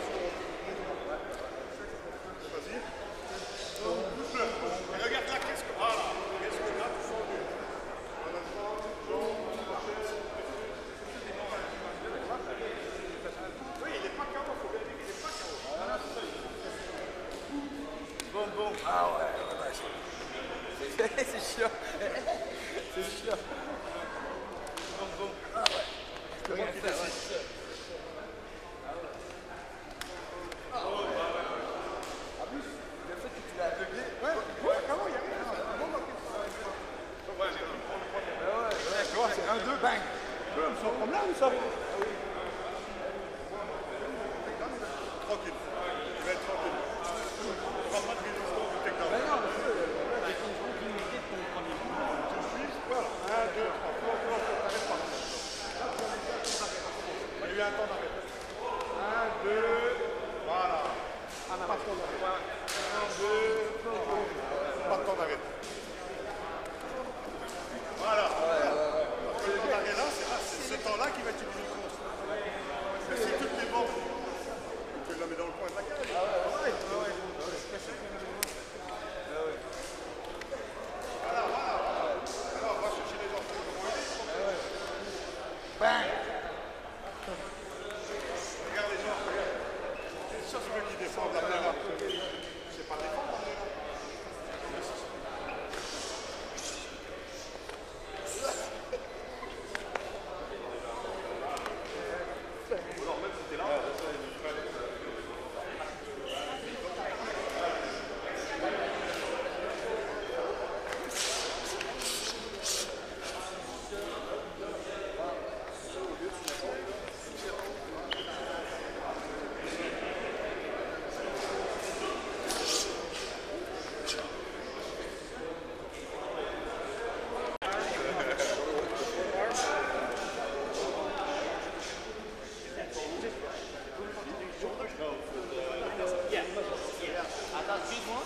Vas-y. Touche-le. Et regarde là, qu'est-ce que. Voilà. Qu'est-ce que là, tu sens du. En même temps, jambe, crochet. Oui, il n'est pas K O, il faut bien dire qu'il n'est pas K O. Voilà, c'est ça. Bon, bon. Ah ouais, ouais, c'est c'est chiant. C'est chiant. Bon, bon. Ah ouais. C'est moi qui décide. En plus, le fait que tu l'as aveuglé. Ouais, ouais, comment il y a rien. Bon, ok. Ouais, j'ai vu pour le premier. Ouais, ouais. Tu vois, c'est un, deux, bang. Sans problème, ça. Tranquille. Tu vas être tranquille. Tu ne vas pas de résistance de takedown. Ben non, parce que là, j'ai une continuité de ton premier mouvement. Tu suis, voilà. Un, deux, trois. Faut, faut, faut, t'arrêtes pas. Là, tu as laissé un temps d'arrêt. Il y a eu un temps d'arrêt. Un, deux, voilà. Pas de temps d'arrêt. Un, deux, pas de temps d'arrêt. Voilà. Parce que le temps d'arrêt là, c'est là, c'est ce temps-là qui va être utilisé de course. Mais si toutes les bandes, tu la mets dans le coin de la cage. Ah ouais, ouais, ouais. Voilà, voilà, voilà. Alors, on va chercher les gens. Bang. Regarde les gens, regarde. Ça, c'est ceux qui défendent la pleine. C'est pas défendre la pleine. Attends, suis-moi.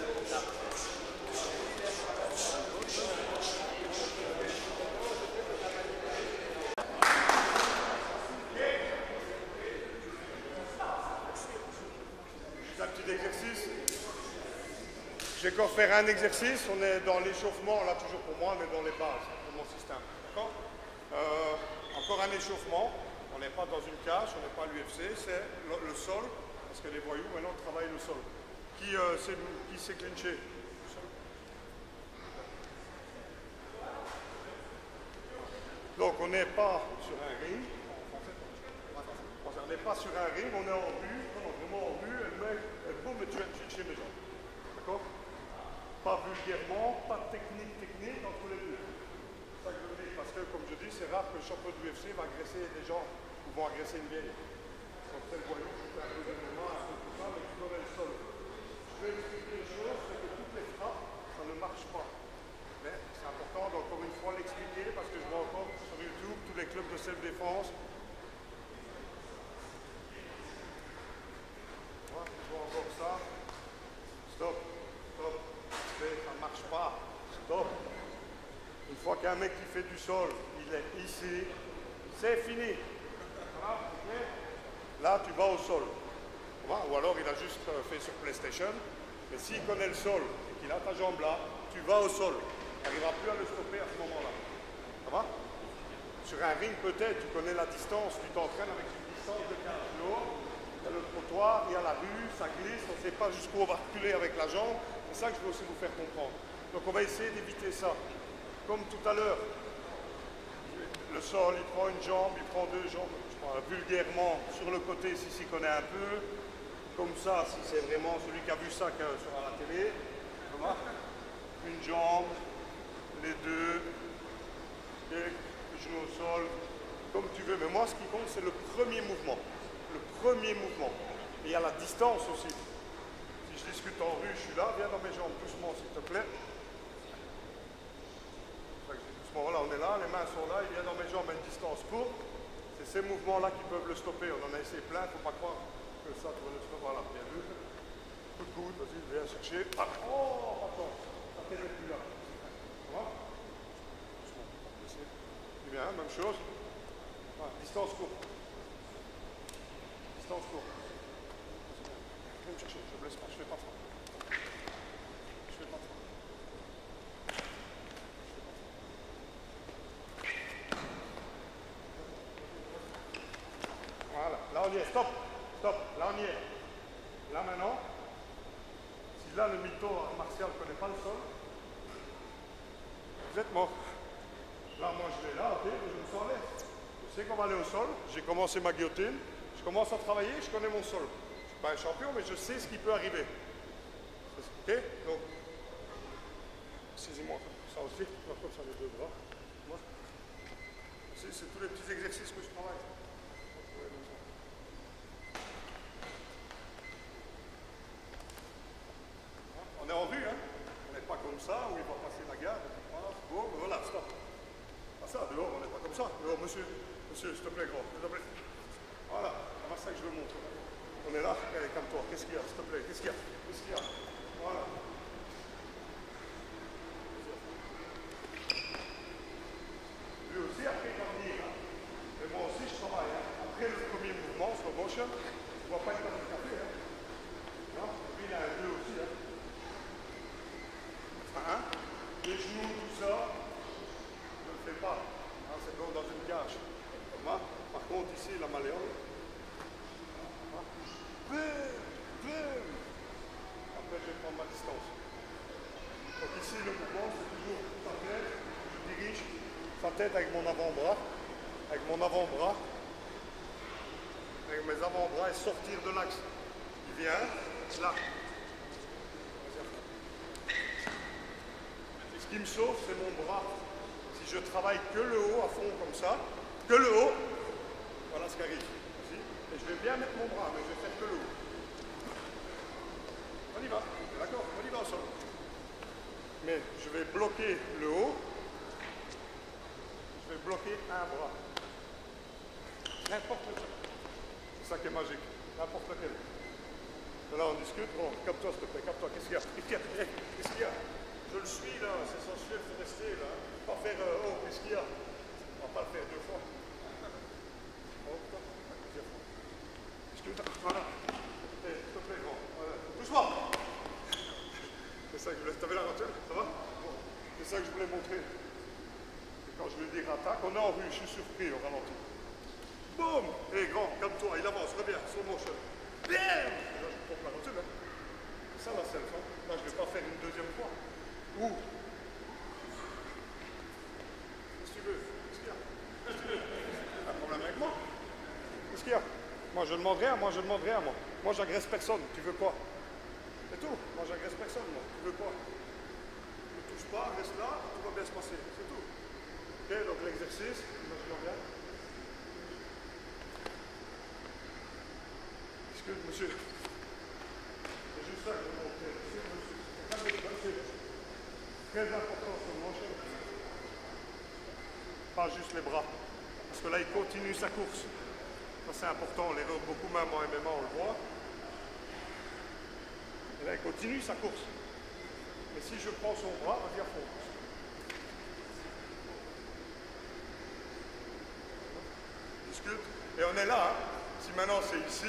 Un petit exercice. Je vais encore faire un exercice. On est dans l'échauffement, là toujours pour moi, on est dans les bases de mon système. D'accord euh, Encore un échauffement. On n'est pas dans une cage, on n'est pas à l'U F C, c'est le, le sol. Parce que les voyous, maintenant, on travaille le sol. Qui euh, s'est clinché? Donc on n'est pas sur un ring. On n'est pas sur un ring, on est en vue, non, vraiment en vue, et le mec, et boum, et tu viens de clincher mes jambes. D'accord? Pas vulgairement, pas de technique technique entre les deux. C'est ça que je veux dire, parce que comme je dis, c'est rare que le champion de l'U F C va agresser des gens ou vont agresser une vieille. Donc c'est le voyou, c'est un peu de moment, un peu tout ça, mais tu connais le sol. Je vais expliquer une chose, c'est que toutes les frappes, ça ne marche pas. Mais c'est important d'encore une fois l'expliquer, parce que je vois encore sur YouTube tous les clubs de self-défense. Voilà, je vois encore ça. Stop, stop, ça ne marche pas. Stop. Une fois qu'un mec qui fait du sol, il est ici, c'est fini. Voilà, ok. Là, tu vas au sol. Ou alors, il a juste fait sur PlayStation. Mais s'il connaît le sol et qu'il a ta jambe là, tu vas au sol. Tu n'arriveras plus à le stopper à ce moment-là. Ça va? Sur un ring, peut-être, tu connais la distance, tu t'entraînes avec une distance de quinze kilos. Il y a le trottoir, il y a la rue, ça glisse, on ne sait pas jusqu'où on va reculer avec la jambe. C'est ça que je veux aussi vous faire comprendre. Donc, on va essayer d'éviter ça. Comme tout à l'heure, le sol, il prend une jambe, il prend deux jambes, je crois, vulgairement, sur le côté s'il s'y connaît un peu. Comme ça, si c'est vraiment celui qui a vu ça que sur la télé. Une jambe, les deux, et le genou au sol, comme tu veux. Mais moi, ce qui compte, c'est le premier mouvement. Le premier mouvement. Et il y a la distance aussi. Si je discute en rue, je suis là, viens dans mes jambes doucement, s'il te plaît. Voilà, on est là, les mains sont là, il vient dans mes jambes à une distance courte. C'est ces mouvements-là qui peuvent le stopper. On en a essayé plein, il ne faut pas croire que ça, tu vas le stopper. Voilà, bien vu. chercher. Ah. Oh, pardon. La tête est plus là. Ça va? C'est bien, même chose. Ah, distance courte. Distance courte. Je vais me chercher, je ne blesse pas, je ne fais pas ça. Je fais pas ça. Voilà, là on y est, stop, stop, là on y est. Là maintenant, si là le mytho martial ne connaît pas le sol, vous êtes mort. Là moi je vais là, ok, je me sens à l'aise. Je sais qu'on va aller au sol, j'ai commencé ma guillotine, je commence à travailler, je connais mon sol. Je ne suis pas un champion, mais je sais ce qui peut arriver. Ok, donc, saisissez-moi ça aussi, par contre ça les deux bras. C'est tous les petits exercices que je travaille. On est en vue, hein. On n'est pas comme ça, où il va passer la garde. Voilà, bon, voilà, stop. Pas ça, dehors, on n'est pas comme ça. Dehors, monsieur, monsieur, s'il te plaît, grand, s'il te plaît. Voilà, c'est ça que je veux montrer. On est là, allez, calme-toi. Qu'est-ce qu'il y a, s'il te plaît? Qu'est-ce qu'il y a? Qu'est-ce qu'il y a? Voilà. Lui aussi, après, il va venir. Hein. Mais moi aussi, je travaille. Hein. Après le premier mouvement, slow motion, je ne vois pas être handicapé. Hein. Non? Lui, il a un deux aussi. Hein. Hein? Les genoux, tout ça, je ne le fais pas. Hein, c'est comme dans une cage. Hein? Par contre, ici, la malléole. Hein? Bim, bim. Après, je vais prendre ma distance. Donc ici, le mouvement, c'est toujours sa tête. Je dirige sa tête avec mon avant-bras. Avec mon avant-bras. Avec mes avant-bras et sortir de l'axe. Il vient, là. Ce qui me sauve, c'est mon bras. Si je travaille que le haut à fond comme ça, que le haut, voilà ce qui arrive. Ici. Et je vais bien mettre mon bras, mais je vais faire que le haut. On y va, d'accord, on y va ensemble. Mais je vais bloquer le haut. Je vais bloquer un bras. N'importe lequel. C'est ça qui est magique. N'importe lequel. Et là on discute. Bon, capte-toi s'il te plaît, capte-toi. Qu'est-ce qu'il y a? Qu'est-ce qu'il y a? Qu'est-ce qu'il y a? Je le suis là, c'est sensuel, il faut rester là. Pas faire euh, oh, qu'est-ce qu'il y a? On va pas le faire deux fois. Oh, plusieurs fois. Discute. Voilà. Eh, s'il te plaît, grand. Voilà. Doucement. C'est ça que je voulais. T'avais la rentelle? Ça va? Bon. C'est ça que je voulais montrer. Et quand je vais dire attaque, on est en vue, je suis surpris au ralenti. Boum! Hé, hey, grand, calme-toi, il avance, reviens, slow motion. Bam! Là, je pompe la rotule, hein. C'est ça la self, hein. Là, je ne vais pas faire une deuxième fois. Ouh! Qu'est-ce que tu veux? Qu'est-ce qu'il y a? Qu'est-ce que tu veux? Un problème avec moi? Qu'est-ce qu'il y a? Moi, je ne demande rien, moi, je ne demande rien, moi. Moi, j'agresse personne, tu veux quoi? C'est tout. Moi, j'agresse personne, moi. Tu veux quoi? Ne touche pas, reste là, tout va bien se passer, c'est tout. Ok, donc l'exercice, imagine bien. Excuse, monsieur. C'est juste ça que je veux montrer. C'est très important sur le manche. Pas juste les bras. Parce que là, il continue sa course. Ça, c'est important. Les beaucoup même en M M A, on le voit. Et là, il continue sa course. Mais si je prends son bras, vas-y à fond. Discute. Et on est là. Hein. Si maintenant c'est ici,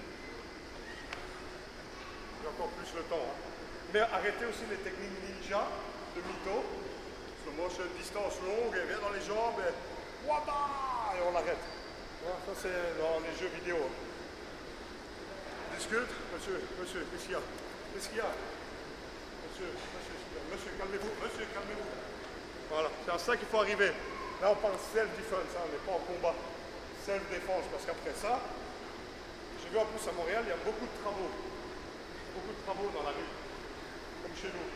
j'ai encore plus le temps. Hein. Mais arrêtez aussi les techniques ninja de mytho. Slow motion, distance longue, et vient dans les jambes, et, wada, et on l'arrête. Ça c'est dans les jeux vidéo. Discute. Monsieur, monsieur, qu'est-ce qu'il y a? Qu'est-ce qu'il y a? Monsieur, monsieur, monsieur, calmez-vous, monsieur, calmez-vous. Voilà, c'est à ça qu'il faut arriver. Là on parle self-defense, hein, on n'est pas en combat. Self-défense, parce qu'après ça, j'ai vu en plus à Montréal, il y a beaucoup de travaux. Beaucoup de travaux dans la rue, comme chez nous.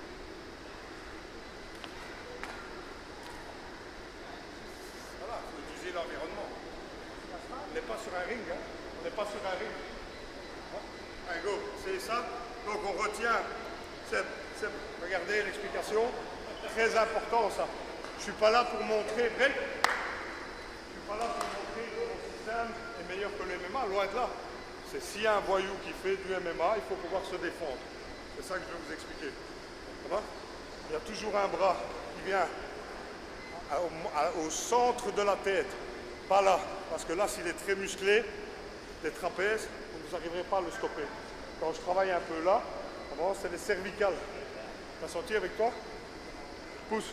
Voilà, il faut utiliser l'environnement. On n'est pas sur un ring, hein. On n'est pas sur un ring. Allez, go, c'est ça. Donc on retient, Seb, Seb, regardez l'explication. Très important ça. Je ne suis pas là pour montrer, break. Je ne suis pas là pour montrer que mon système est meilleur que le M M A, loin de là. C'est s'il y a un voyou qui fait du M M A, il faut pouvoir se défendre. C'est ça que je vais vous expliquer. Ça va? Il y a toujours un bras qui vient au, à, au centre de la tête, pas là. Parce que là, s'il est très musclé, des trapèzes, vous n'arriverez pas à le stopper. Quand je travaille un peu là, c'est les cervicales. Tu as senti avec toi? Pousse.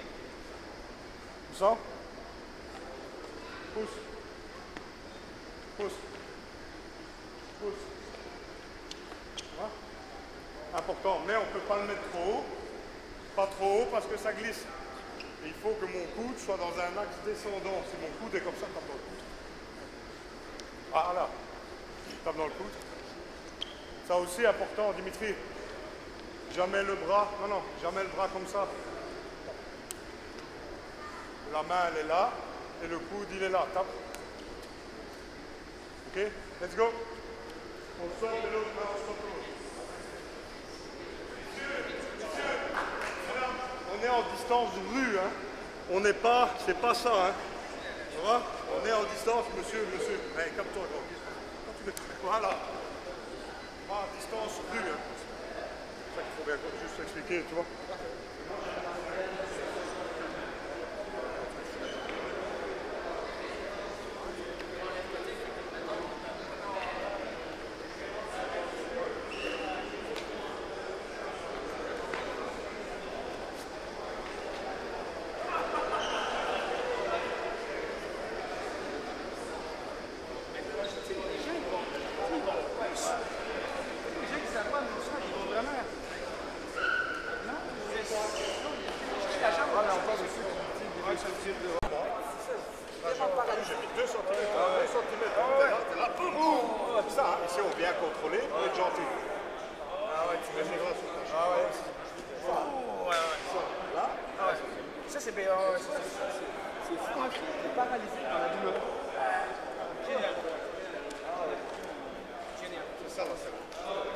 Tu sens? Pousse. Pousse. Pousse. Voilà. Important, mais on ne peut pas le mettre trop haut. Pas trop haut parce que ça glisse. Et il faut que mon coude soit dans un axe descendant. Si mon coude est comme ça, tape dans le coude. Ah là. Tape dans le coude. Ça aussi important, Dimitri. Jamais le bras. Non, non, jamais le bras comme ça. La main, elle est là. Et le coude, il est là. Tape. Ok, let's go. On sort de l'autre main, on stoppe l'autre. On est en distance rue, hein. On n'est pas, c'est pas ça, hein. Ça va? On est en distance, monsieur, monsieur. Allez, comme toi, gros. Voilà. Pas en distance rue, hein. C'est ça qu'il faut bien juste expliquer, tu vois. J'ai mis deux centimètres, deux centimètres. T'es là, boum. Comme ça, hein. Ici on vient contrôler, on est gentil. Ah ouais, tu mets les bras sur ta jambe. Ah ouais. Oh, ouais, ouais. Là. Ah ouais. Ça c'est bien. C'est fou, hein. T'es paralysé par la douleur. Génial. Génial. C'est ça, là, c'est là.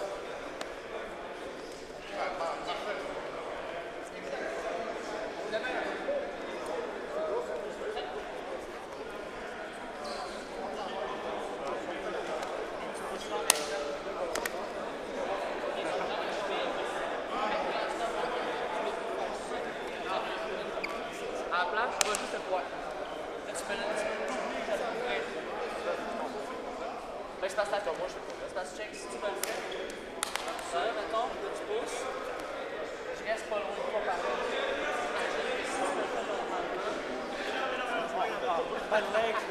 À la plage, je vois juste le poids. Là, tu peux t'obliges à l'ouvrir. Mais c'est parce que moi, je sais pas. C'est parce que check, si tu veux le faire. Ça, mettons, là, tu pousses. Je reste pas loin, pas par là. Imagine que si tu le fais normalement. Pas de règle.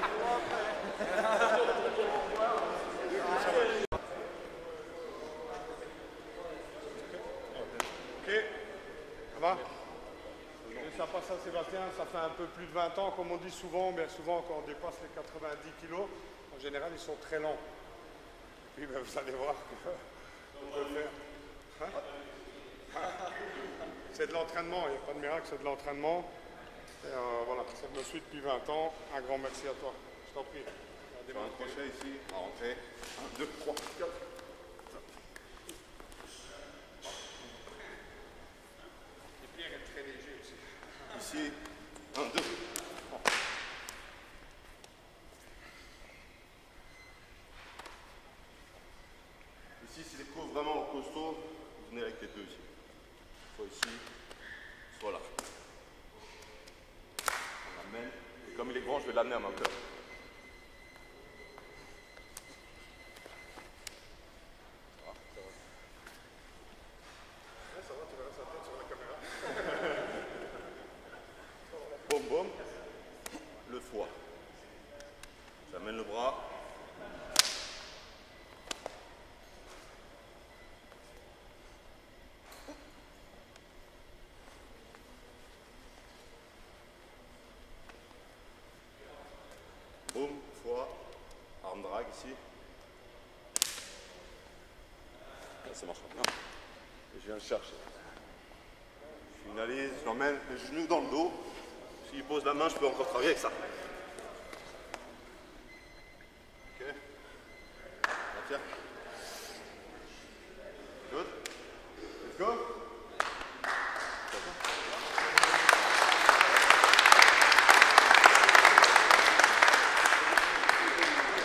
Ok, ça va? Ça passe à Sébastien, ça fait un peu plus de vingt ans, comme on dit souvent, mais souvent quand on dépasse les quatre-vingt-dix kilos, en général ils sont très lents. Et puis ben, vous allez voir qu'on peut le faire. Hein? C'est de l'entraînement, il n'y a pas de miracle, c'est de l'entraînement. Euh, voilà, ça me suit depuis vingt ans. Un grand merci à toi. Je t'en prie. On va un crochet ici, à rentrer. un, deux, trois, quatre. Ici, un, deux. Ici, si les coups vraiment costauds, vous venez avec les deux ici. Soit ici, soit là. On l'amène. Et comme il est grand, je vais l'amener à ma hauteur. Boum, boum, le foie. J'amène le bras. Boum, foie, arm drag ici. Là, ça marche bien. Et je viens le chercher. Je finalise, j'emmène les genoux dans le dos. S'il pose la main, je peux encore travailler avec ça. Ok. Tiens. Good. Let's go.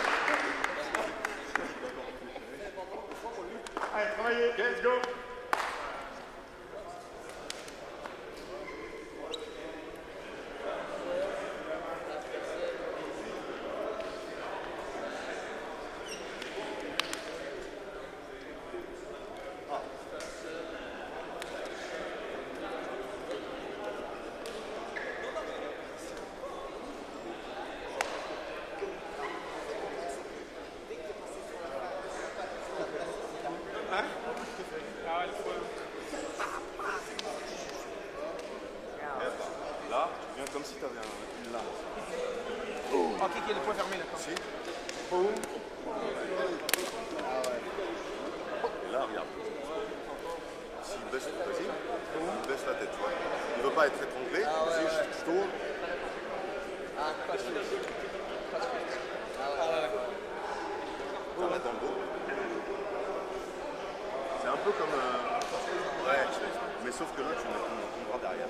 Allez, travaillez. Let's go. Là, tu viens comme si tu avais une lame. Ok, qui est le point fermé là. Si. Boum. Et là, regarde. S'il baisse, vas-y, il baisse la tête, tu vois. Il ne veut pas être étranglé. Ah ouais, Vas-y, ouais. je tourne. Ah, pas de soucis. Pas de soucis. Ah ouais. Ça va dans le dos. C'est un peu comme... Euh... Ouais, mais sauf que là, tu mets ton, ton bras derrière.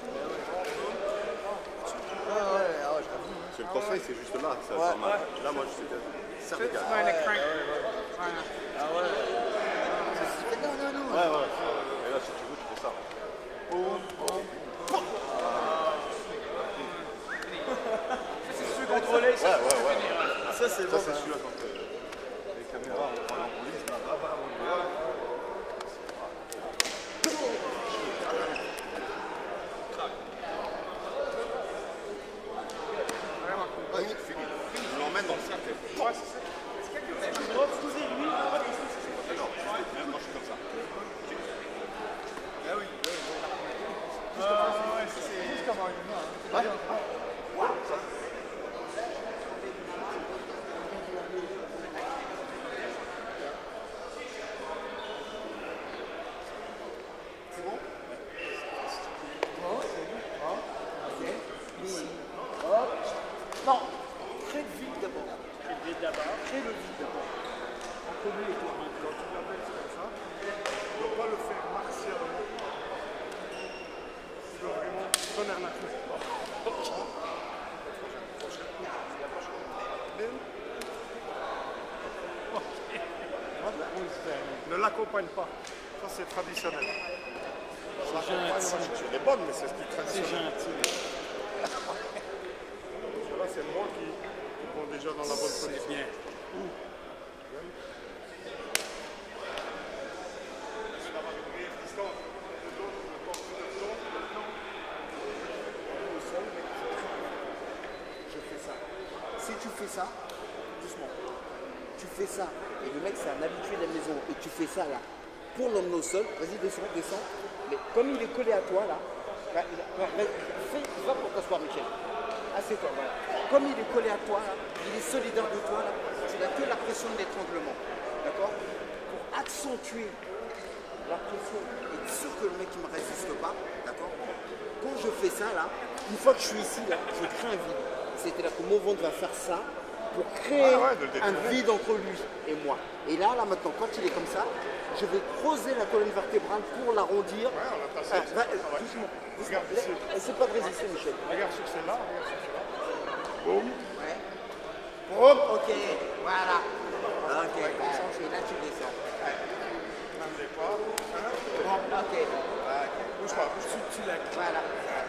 Ah ouais, ah ouais, je t'avoue. Parce que le conseil, c'est juste là, ça Ouais, va mal. Là, moi, je sais que ça regarde. Ouais, le crank. Ah ouais. Non, non, non. Ouais, ouais. Et là, si tu veux, tu fais ça. Boum, boum. C'est celui contrôlé, Ouais, ouais, ouais. Ça, c'est Ça, bon. c'est celui-là quand euh, les caméras vont prendre en police. Là, là, là, on y va. Ouais, c'est fini. Je l'emmène dans le cercle. Ouais, c'est ça. Non, même quand je suis comme ça. Ah oui. Ah ouais, c'est juste comme un humain. Non, crée le vide d'abord. Crée le vide d'abord. Crée le vide d'abord. Entre lui et toi, quand tu l'appelles comme ça, tu ne dois pas le faire martialement. Tu dois vraiment donner un appui. Ne l'accompagne pas. Ça, c'est traditionnel. C'est gentil. Elle est bonne, mais c'est ce qui est traditionnel. C'est gentil. Là, c'est moi qui, qui prends déjà dans la bonne position. C'est bien. Je fais ça. Si tu fais ça, doucement. Tu fais ça, et le mec c'est un habitué de la maison, et tu fais ça là, pour l'emmener au sol, vas-y descends, descends. Mais comme il est collé à toi là, là, il a- ouais, vas-y, fais, va pour t'asseoir Michel. Assieds-toi, voilà. Comme il est collé à toi là, il est solidaire de toi là, tu n'as que la pression de l'étranglement. D'accord? Pour accentuer la pression et être sûr que le mec ne me résiste pas, d'accord? Quand je fais ça là, une fois que je suis ici là, je crée un vide. C'est-à-dire que mon ventre va faire ça pour créer Ah ouais, de le un détourner. vide entre lui et moi. Et là, là maintenant, quand il est comme ça, je vais creuser la colonne vertébrale pour l'arrondir. Ouais, on l'a passé. Ah, va- Ah ouais. doucement, doucement. Regarde ici. Essaie pas de résister, Michel. Regarde sur celle-là, regarde sur celle-là. Boum. Ouais. Boum, ok, voilà. Ok, bah, et là tu descends. Même départ. Hein. Ok, Bouge pas, bouge pas. Tu l'as. voilà.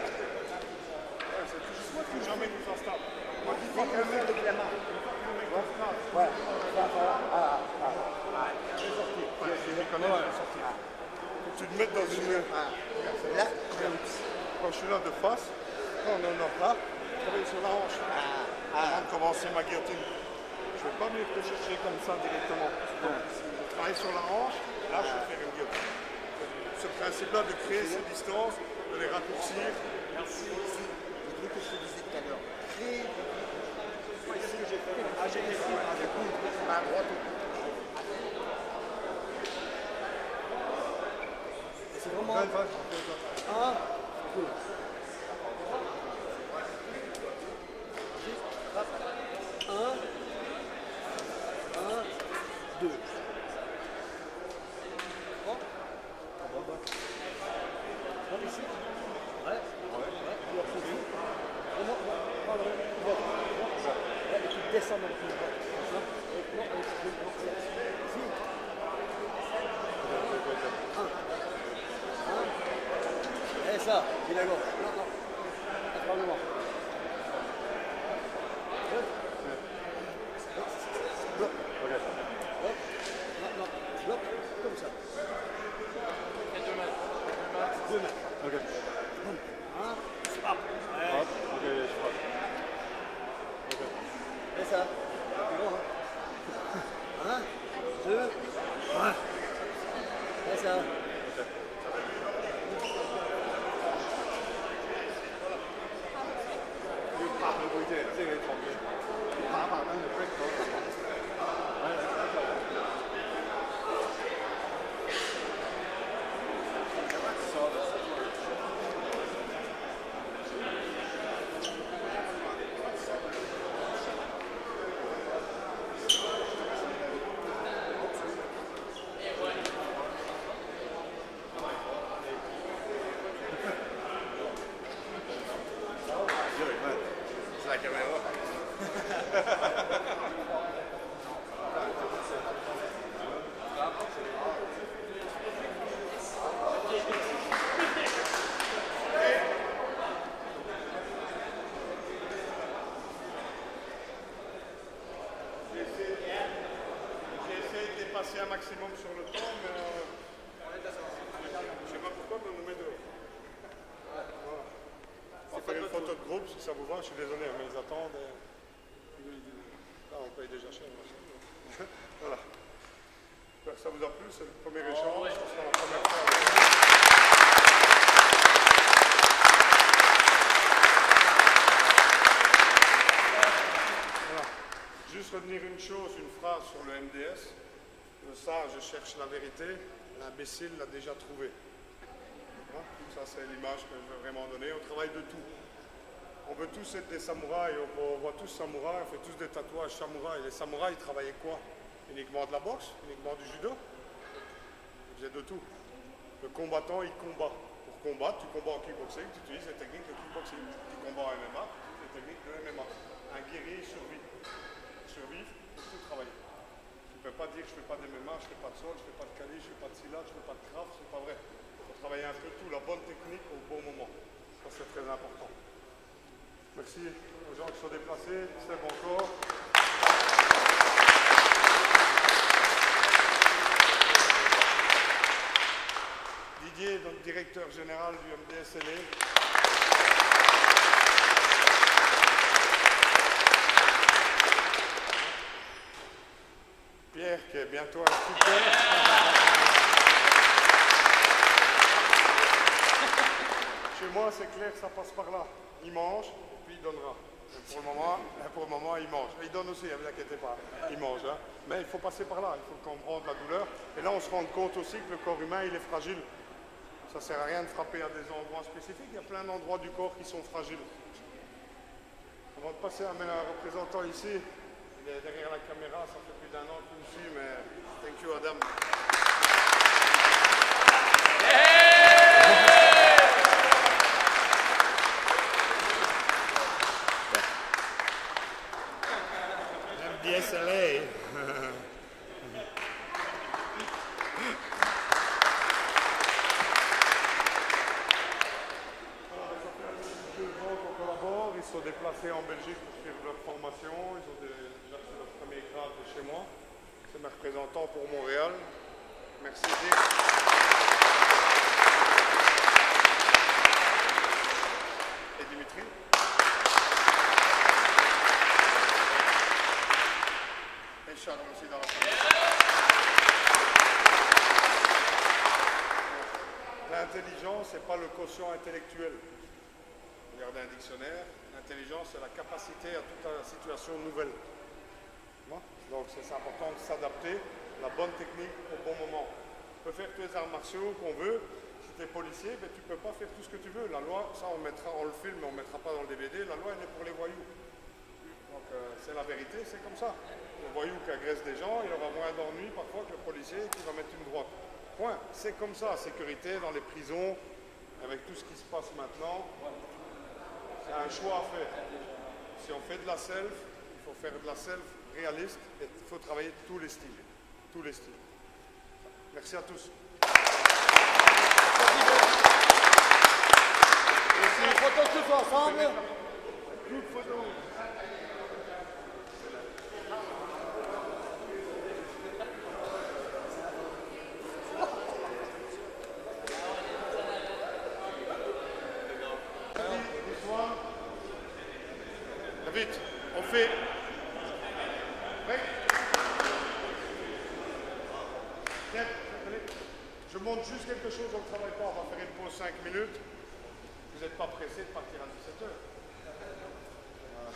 C'est toujours moi qui jamais nous installe. Moi qui Fais comme ça avec la main. Ouais. Ça, ça, ah, ah. je les connais, je vais sortir. Faut que tu te mettes dans une. Là, Quand je suis là de face, non, non, non, là, travailler sur la hanche. Avant de commencer ma guillotine. Je ne vais pas venir te chercher comme ça directement. Donc, je travaille sur la hanche, là, je vais faire une guillotine. Ce principe-là de créer ces distances, de les raccourcir. merci. Le truc que je te disais tout à l'heure. Créer. Qu'est-ce que j'ai fait? Ah, j'ai fait à droite au cou. C'est vraiment. Ah, cool. Un, un, deux. Trois. Prends ici. Ouais. Ouais. Tu as ici. Vraiment, prends le. Ouais, et tu descends dans le coup. Non, non, non, ici. Un. Un. Et ça, finalement. Non, non. Attends-moi. Bloc. Hop. Non, non. Bloc. Comme ça. Deux mètres. Deux mètres. Ok. Un. Hop. Ouais. Hop. Ok, je crois. Ok. Et ça. C'est bon, hein. Un. Deux. Un. Et ça. Ok. 拍佢背脊，即係你同佢打白燈就 break 到啦。係啊， C'est la caméra. J'ai essayé de dépasser un maximum sur le temps, mais euh, je sais pas pourquoi, mais on nous met dehors. Voilà. On va faire une photo de groupe si ça vous va, je suis désolé, mais ils attendent. Et... Là, on paye déjà cher. Voilà. J'espère que ça vous a plu, c'est le premier échange, ce sera la première fois. Juste retenir une chose, une phrase sur le M D S. Le sage cherche la vérité, l'imbécile l'a déjà trouvée. Hein? Ça, c'est l'image que je veux vraiment donner. On travaille de tout. On veut tous être des samouraïs, on voit tous samouraïs, on fait tous des tatouages samouraïs. Les samouraïs, ils travaillaient quoi? Uniquement de la boxe? Uniquement du judo? Ils faisaient de tout. Le combattant, il combat. Pour combattre, tu combats en kickboxing, tu utilises les techniques de kickboxing. Tu combats en M M A, tu utilises les techniques de M M A. Un guerrier survit. Survivre, il faut tout travailler. Tu ne peux pas dire je ne fais pas d'M M A, je ne fais pas de sol, je ne fais pas de kali, je ne fais pas de silat, je ne fais pas de craft, c'est pas vrai. Il faut travailler un peu tout, la bonne technique au bon moment. Ça, c'est très important. Merci aux gens qui sont déplacés. Seb encore. Didier, donc directeur général du M D S L A. Pierre, qui est bientôt un super. Chez moi, c'est clair, ça passe par là. Il mange, et puis il donnera. Et pour le moment, pour le moment, il mange. Il donne aussi, ne vous inquiétez pas. Il mange. Hein. Mais il faut passer par là, il faut comprendre la douleur. Et là, on se rend compte aussi que le corps humain, il est fragile. Ça ne sert à rien de frapper à des endroits spécifiques. Il y a plein d'endroits du corps qui sont fragiles. Avant de passer à un représentant ici, il est derrière la caméra, ça fait plus d'un an qu'il me suit, mais thank you Adam. M D S L A. Ils sont déplacés en Belgique pour suivre leur formation. Ils ont déjà fait leur premier grade de chez moi. C'est mes représentants pour Montréal. Merci Dick. Et Dimitri. Et Charles aussi dans la formation. L'intelligence, ce n'est pas le quotient intellectuel. Regardez un dictionnaire. L'intelligence, c'est la capacité à toute la situation nouvelle. Bon. Donc c'est important de s'adapter, la bonne technique au bon moment. On peut faire tous les arts martiaux qu'on veut. Si tu es policier, ben, tu ne peux pas faire tout ce que tu veux. La loi, ça on, mettra, on le filme, mais on ne mettra pas dans le D V D. La loi, elle est pour les voyous. Donc euh, c'est la vérité, c'est comme ça. Le voyou qui agresse des gens, il aura moins d'ennuis parfois que le policier qui va mettre une droite. Point. C'est comme ça, sécurité dans les prisons, avec tout ce qui se passe maintenant. C'est un choix à faire. Si on fait de la self, il faut faire de la self réaliste et il faut travailler tous les styles. Tous les styles. Merci à tous. Une photo tous ensemble. Une photo. Vite, on fait. Je montre juste quelque chose, on ne travaille pas, on va faire une pause cinq minutes. Vous n'êtes pas pressé de partir à dix-sept heures.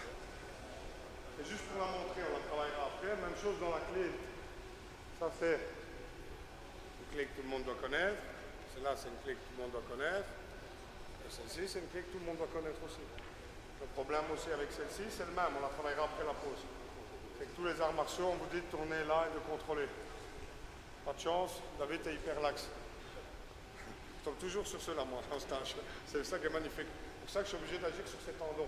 C'est juste pour la montrer, on la travaillera après. Même chose dans la clé. Ça c'est une clé que tout le monde doit connaître. Celle-là c'est une clé que tout le monde doit connaître. Et celle-ci c'est une clé que tout le monde doit connaître aussi. Le problème aussi avec celle-ci c'est le même, on la travaillera après la pause. C'est que tous les arts martiaux on vous dit de tourner là et de contrôler. Pas de chance, David est hyper lax. Je tombe toujours sur ceux-là moi en stage. C'est ça qui est magnifique. C'est pour ça que je suis obligé d'agir sur ces tendons.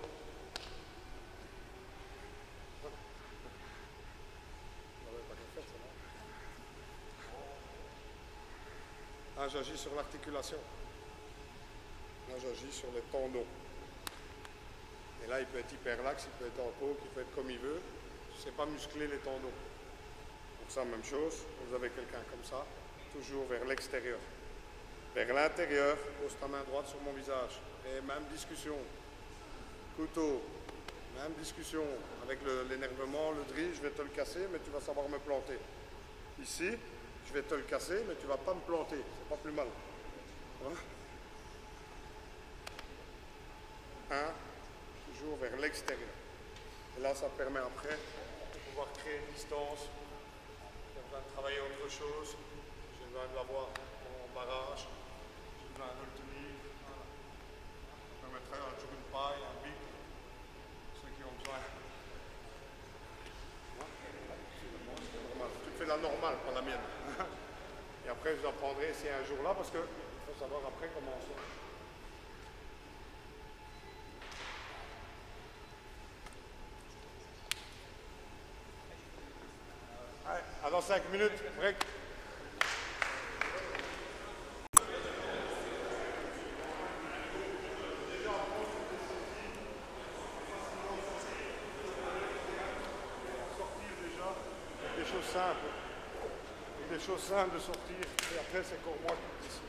Là, j'agis sur l'articulation. Là, j'agis sur les tendons. Et là, il peut être hyperlaxe, il peut être en coque, il peut être comme il veut. Je ne sais pas muscler les tendons. Pour ça, même chose. Vous avez quelqu'un comme ça, toujours vers l'extérieur. Vers l'intérieur, pose ta main droite sur mon visage. Et même discussion. Couteau. Même discussion. Avec l'énervement, le, le drill, je vais te le casser, mais tu vas savoir me planter. Ici, je vais te le casser, mais tu ne vas pas me planter. C'est pas plus mal. Voilà. Un, toujours vers l'extérieur. Et là, ça permet après de pouvoir créer une distance. J'ai besoin de travailler autre chose. J'ai besoin de l'avoir en barrage. J'ai besoin de le tenir. Voilà. Je me mettrai un jour une paille, un bic. Ceux qui ont besoin. Tu fais la normale, pas la mienne. Et après, je vous apprendrai c'est un jour là, parce qu'il faut savoir après comment on se... Allez, à dans cinq minutes, break. Sortir déjà, avec des choses simples. Des choses simples de sortir, et après c'est encore moi qui dis.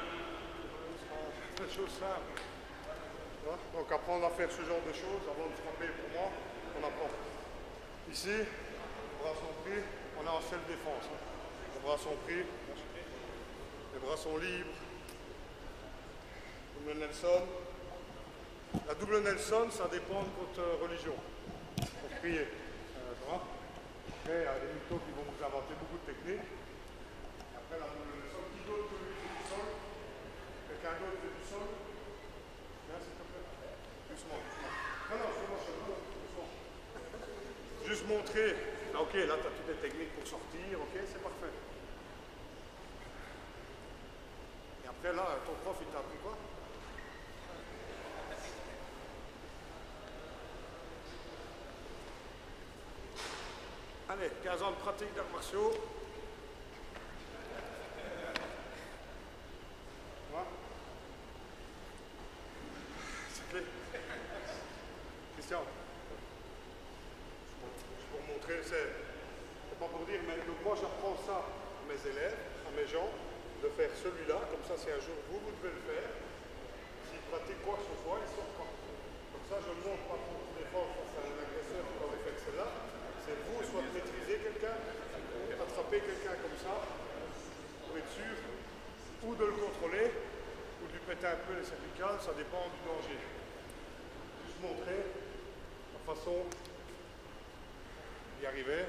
Des choses simples. Donc apprendre à faire ce genre de choses avant de frapper pour moi, on apprend. Ici, les bras sont pris, on est en self-défense. Les bras sont pris, les bras sont libres. Double Nelson. La double Nelson, ça dépend de votre religion. Pour prier. Euh, Après, il y a des mythos qui vont vous inventer beaucoup de techniques. Après la double Nelson, qui d'autre que lui fait du sol? Quelqu'un d'autre fait du sol? Viens s'il te plaît. Doucement, doucement. Non, non, c'est moi, je suis doucement. Juste montrer. Ah, ok, là tu as toutes les techniques pour sortir, ok, c'est parfait. Et après là, ton prof il t'a appris quoi? Allez, quinze ans de pratique d'arts martiaux. Voilà. C'est clé. Christian. Pour montrer, c'est pas pour dire, mais donc moi j'apprends ça à mes élèves, à mes gens, de faire celui-là, comme ça si un jour vous, vous devez le faire. S'ils pratiquent quoi que ce soit, ils ne sortent pas. Comme ça je ne montre pas pour défendre face à un agresseur qui aurait fait celle-là. C'est vous, soit de maîtriser quelqu'un, ou attraper quelqu'un comme ça, pour être sûr, ou de le contrôler, ou de lui péter un peu les cervicales, ça dépend du danger. Juste montrer la façon d'y arriver.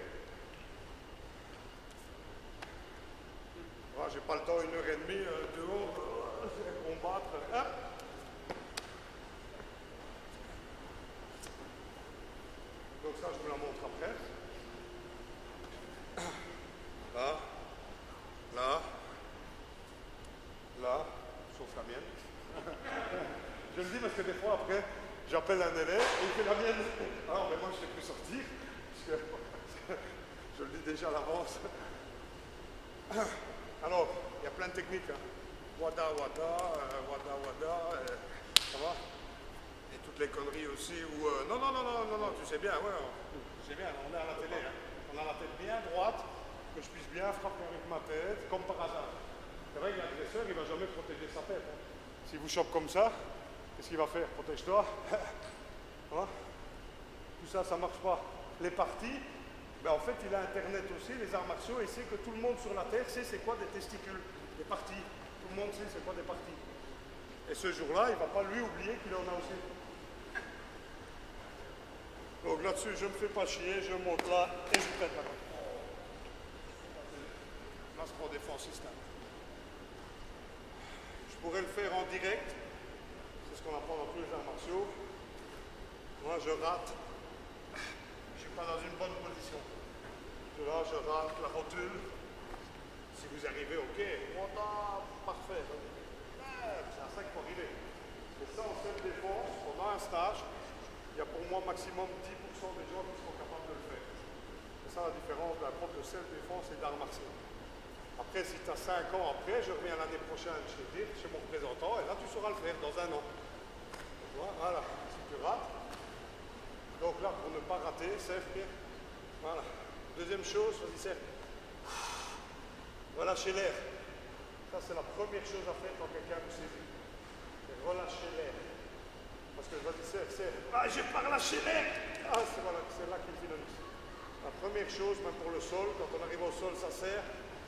Voilà, j'ai pas le temps, une heure et demie, euh, dehors, euh, je vais combattre. Hop. Donc ça, je vous la montre après. Là, là, là, sauf la mienne. Je le dis parce que des fois, après, j'appelle un élève et il fait la mienne. Alors, mais moi, je ne sais plus sortir. Parce que je le dis déjà à l'avance. Alors, il y a plein de techniques. Hein. Wada, wada, euh, wada, wada, euh, ça va? Et toutes les conneries aussi où... Euh, non, non, non, non, non, non, tu sais bien, ouais, tu sais bien, on est à la télé, hein. On a la tête bien droite, que je puisse bien frapper avec ma tête, comme par hasard. C'est vrai que l'agresseur, il ne va jamais protéger sa tête. Hein. Si vous chope comme ça, qu'est-ce qu'il va faire? Protège-toi. Voilà. Tout ça, ça ne marche pas. Les parties, ben en fait, il a Internet aussi, les arts martiaux, et sait que tout le monde sur la Terre sait c'est quoi des testicules, des parties. Tout le monde sait c'est quoi des parties. Et ce jour-là, il ne va pas lui oublier qu'il en a aussi. Donc là-dessus, je ne me fais pas chier, je monte là et je pète la main. Là, c'est pour défense système. Je pourrais le faire en direct. C'est ce qu'on apprend dans tous les arts martiaux. Moi, je rate. Je ne suis pas dans une bonne position. Là, je rate la rotule. Si vous arrivez, ok. Montant, parfait. C'est à ça qu'il faut arriver. Et ça, en self-défense, pendant un stage, il y a pour moi maximum dix pour cent des gens qui seront capables de le faire. C'est ça la différence de la prof de self-défense et d'art martial. Après, si tu as cinq ans après, je reviens l'année prochaine chez D I R, chez mon représentant, et là, tu sauras le faire dans un an. Voilà, si tu rates. Donc là, pour ne pas rater, c'est bien. Voilà. Deuxième chose, vas-y, c'est relâcher l'air. Ça, c'est la première chose à faire quand quelqu'un vous saisit. C'est relâcher l'air. Parce que vas-y, serre, serre. Ah, j'ai pas relâché l'air. Ah, c'est voilà, c'est là qu'il finalise. La première chose, même pour le sol, quand on arrive au sol, ça serre.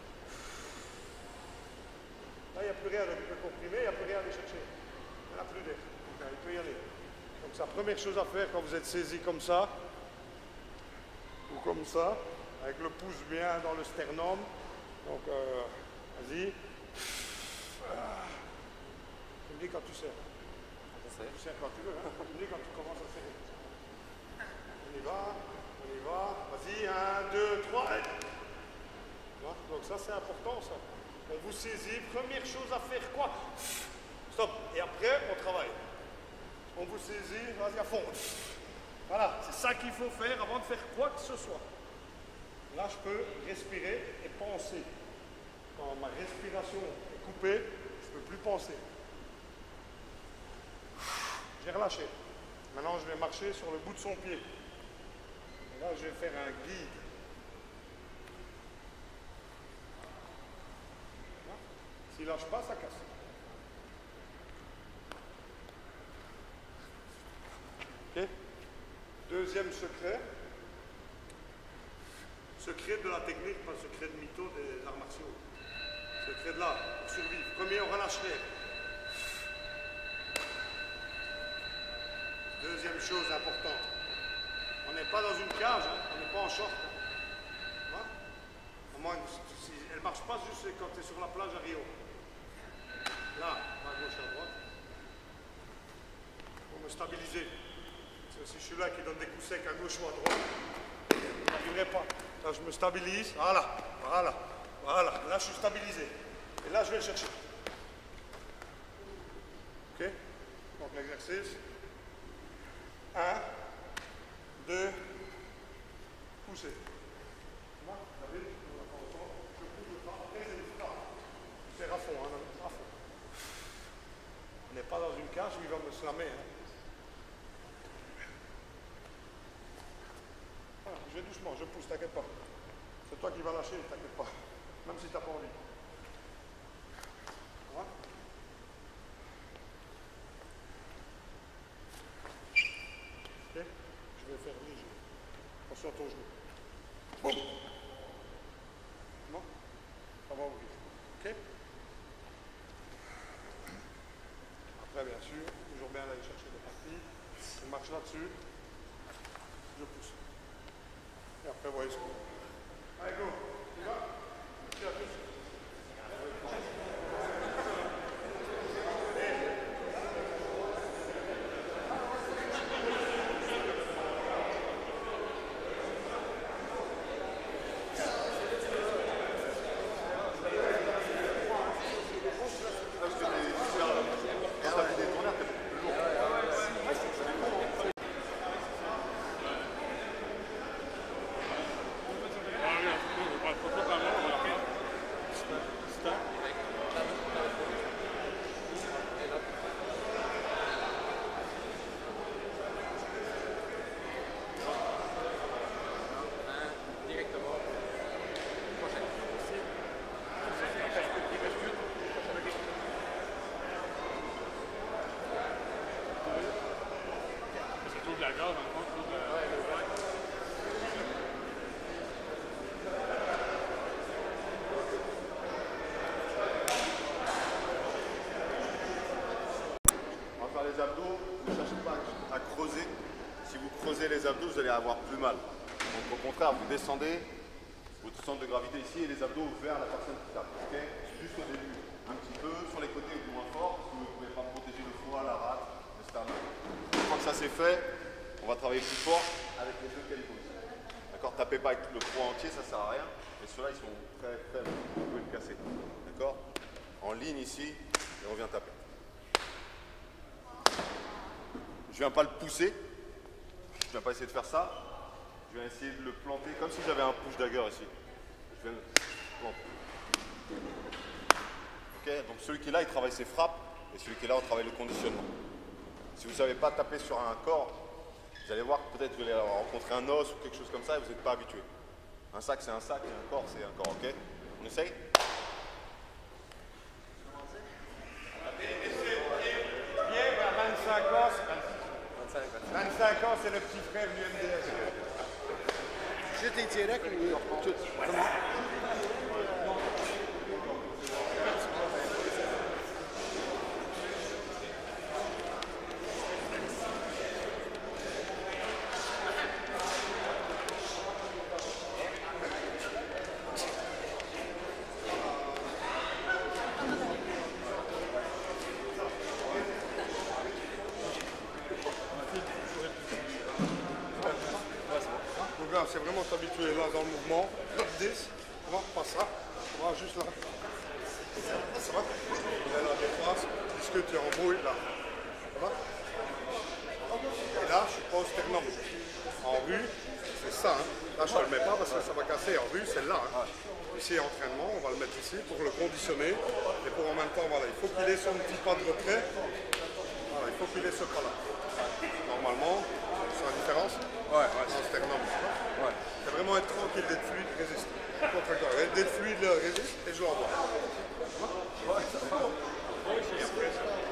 Là, il n'y a plus rien, donc il peut comprimer, il n'y a plus rien à aller chercher. Il n'y a plus d'air. Okay, il peut y aller. Donc, c'est la première chose à faire quand vous êtes saisi comme ça, ou comme ça, avec le pouce bien dans le sternum. Donc, euh, vas-y. Ah. Tu me dis quand tu serres. Tu serres quand tu veux, hein. Tu me dis quand tu commences à serrer. On y va, on y va. Vas-y, un, deux, trois. Et... Donc ça, c'est important, ça. On vous saisit. Première chose à faire, quoi? Stop. Et après, on travaille. On vous saisit, vas-y à fond. Voilà, c'est ça qu'il faut faire avant de faire quoi que ce soit. Là, je peux respirer et penser. Quand ma respiration est coupée, je ne peux plus penser. J'ai relâché. Maintenant, je vais marcher sur le bout de son pied. Et là, je vais faire un guide. S'il ne lâche pas, ça casse. Okay. Deuxième secret. Secret de la technique, pas secret de mytho des arts martiaux. Secret de là, pour survivre. Premier, on relâche l'air. Deuxième chose importante. On n'est pas dans une cage, hein. On n'est pas en short. Hein. Hein? Moins, si, elle ne marche pas juste quand tu es sur la plage à Rio. Là, à gauche, à droite. Pour me stabiliser. Parce que si je suis là qui donne des coups secs à gauche ou à droite, je n'arriverai pas. Là, je me stabilise. Voilà, voilà, voilà. Là, je suis stabilisé. Et là, je vais le chercher. Ok? Donc, l'exercice. Un, deux, pousser. Là, vous avez, je pousse le bras. Après, c'est le bras. C'est à fond, hein, à fond. On n'est pas dans une cage où il va me slammer. Hein. Voilà, je vais doucement, je pousse, t'inquiète pas. C'est toi qui vas lâcher, t'inquiète pas. Même si t'as pas envie. Voilà. Ok, je vais faire léger. Attention à ton genou. Boum. Bon, ça va ouvrir. Ok. Après, bien sûr, toujours bien d'aller chercher des parties. Je marche là-dessus. Je pousse. Et après, voyez ce qu'on... Allez, go. Tu vas? Merci à tous. les abdos, vous allez avoir plus mal. Donc au contraire, vous descendez votre centre de gravité ici et les abdos vers la personne qui tape. Okay, juste au début, un petit peu, sur les côtés ou moins fort, parce que vous ne pouvez pas protéger le foie, la rate, le sternum. Une fois que ça c'est fait, on va travailler plus fort avec les deux calibres. D'accord, tapez pas avec le croix entier, ça sert à rien. Mais ceux-là, ils sont très faibles, vous pouvez le casser. D'accord, en ligne ici, et on vient taper. Je viens pas le pousser, je viens pas essayer de faire ça. Je viens essayer de le planter comme si j'avais un push dagger ici. Je viens le planter. Ok, donc celui qui est là, il travaille ses frappes, et celui qui est là, on travaille le conditionnement. Si vous ne savez pas taper sur un corps, vous allez voir que peut-être vous allez rencontrer un os ou quelque chose comme ça et vous n'êtes pas habitué. Un sac, c'est un sac, et un corps, c'est un corps. Ok, on essaye? vingt-cinq ans, vingt-cinq ans, c'est le petit frère du M D S. Je t'ai tiré comment? C'est vraiment t'habituer là dans le mouvement. dix, on va pas ça, on va juste là. Ça va? Il est là des phrases, puisque tu es en bouille là. Ça va? Et là, je pose sternum. En rue, c'est ça. Hein. Là, je ne le mets pas parce que ça va casser. En rue, c'est là. Hein. Ici, entraînement, on va le mettre ici pour le conditionner. Et pour en même temps, voilà, il faut qu'il ait son petit pas de retrait. Voilà, il faut qu'il ait ce pas-là. Normalement, c'est la différence? Ouais, ouais. Dans le sternum. Ouais. C'est vraiment être tranquille, d'être fluide, résiste. D'être fluide, résiste et je l'envoie. Ouais, ça va. Et après, ça va.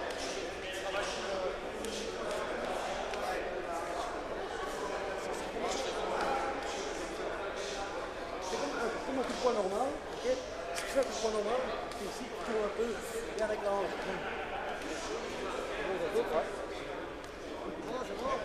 C'est comme un coup de poing normal, ok? Si tu fais un coup de poing normal, tu ici, tu tournes un peu, et avec la hanche. C'est bon.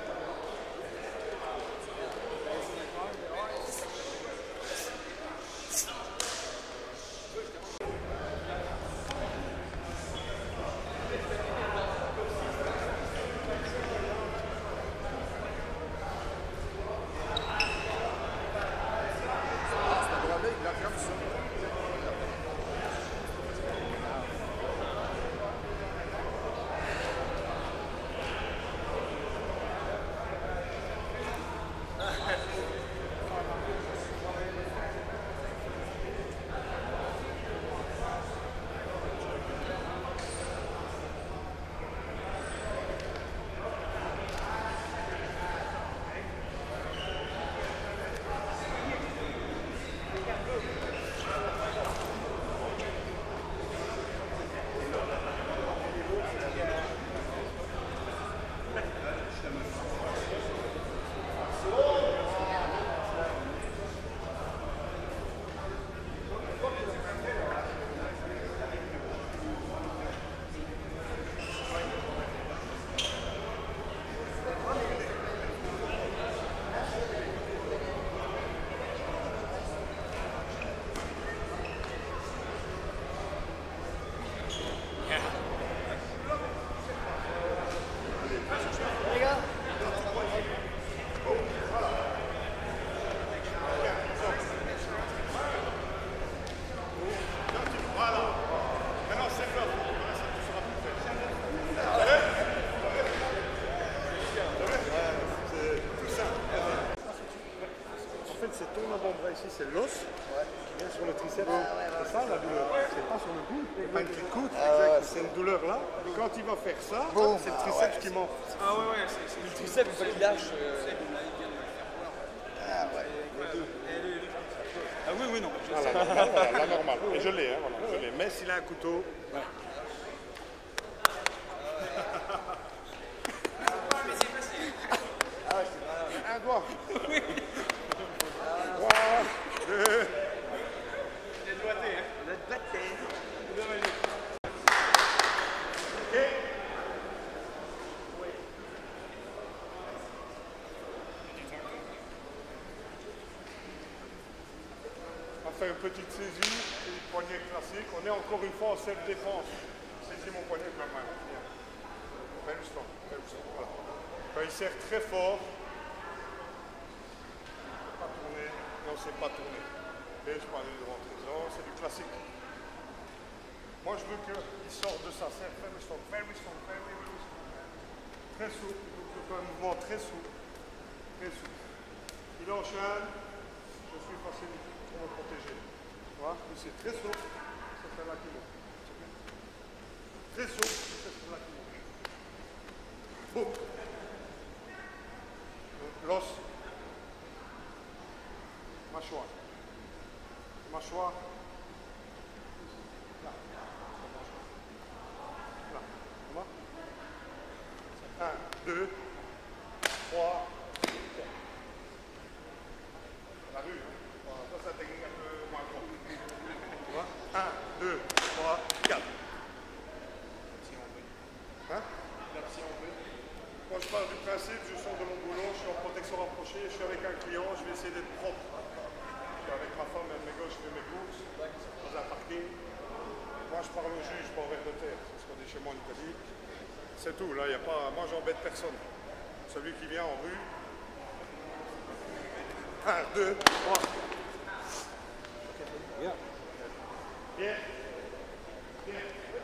Ici c'est l'os qui vient sur le triceps. C'est ça la douleur. C'est pas sur le coude. C'est pas une petite coude. C'est une douleur là. Et quand il va faire ça, c'est le triceps qui monte. Ah ouais, ouais, c'est Le triceps, une fois qu'il lâche. euh, Ah ouais. Ah oui, oui, non. Ah, la normale, voilà, la normale. Et je l'ai, hein, voilà, je l'ai. Mais s'il a un couteau. Ouais. Un doigt. Oui. Trois, deux. le doigté, hein. Le doigté. Et faire une petite saisie, une poignée classique. On est encore une fois en self-défense. Saisis mon poignet avec ma main. Même stand, même stand. Voilà. Quand il serre très fort, pas tourner. Non, c'est pas tourner. Et je parlais devant trésor, c'est du classique. Moi, je veux qu'il sorte de ça. C'est very strong, very strong, very, very strong. Très souple. Il faut faire un mouvement très souple. Très souple. Il enchaîne. Je suis facile pour me protéger. Voilà. C'est très souple. C'est celle-là qui monte. Très souple. C'est celle-là qui monte. Boum. L'os. Mâchoire. Mâchoire. Là. Là. Comment? Un, deux, trois, quatre. La rue. Voilà. Ça, c'est la technique un peu moins grande. Un, deux, trois, quatre. Hein? Quand je parle du principe, je sors de mon boulot, je suis en protection rapprochée, je suis avec un client, je vais essayer d'être propre. Je suis avec ma femme et mes gosses, je fais mes courses dans un parking. Moi, je parle au juge, pas au ver de terre. C'est ce qu'on dit chez moi en Italie. C'est tout, là, y a pas... moi, j'embête personne. Celui qui vient en rue. Un, deux, trois. Bien. Bien. Bien.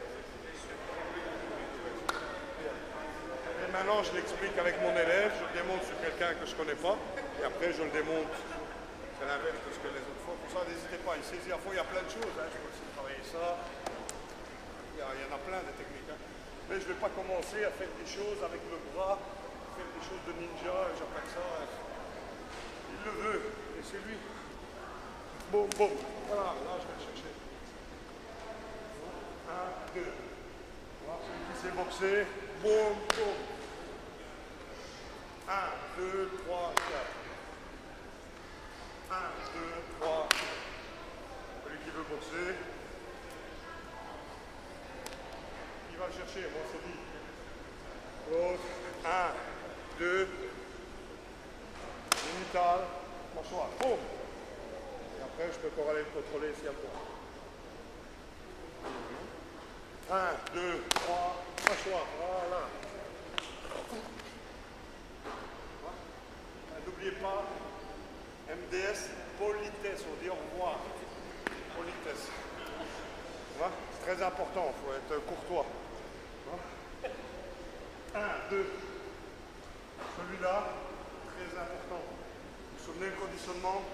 Et maintenant, je l'explique avec mon élève, je le démontre sur quelqu'un que je ne connais pas, et après, je le démontre. C'est l'inverse de ce que les autres font. Pour ça, n'hésitez pas, il saisit à fond, il y a plein de choses. Hein. Je peux aussi travailler ça. Il y, a, il y en a plein de techniques. Hein. Mais je ne vais pas commencer à faire des choses avec le bras, faire des choses de ninja, j'appelle ça. Hein. Il le veut, et c'est lui. Boum, boum. Voilà, là, je vais le chercher. Un, deux. Voilà, celui qui sait boxer. Boum, boum. Un, deux, trois, quatre. Un, deux, trois. Celui qui veut boxer. Il va le chercher, moi c'est dit. L'autre. Un, deux. Unital. Mâchoire. Boum. Et après, je peux encore aller le contrôler s'il y a besoin. Un, deux, trois. Mâchoire. Voilà. N'oubliez pas, M D S, politesse, on dit au revoir. Politesse. C'est très important, il faut être courtois. Un, deux. Celui-là, très important. Vous vous souvenez le conditionnement?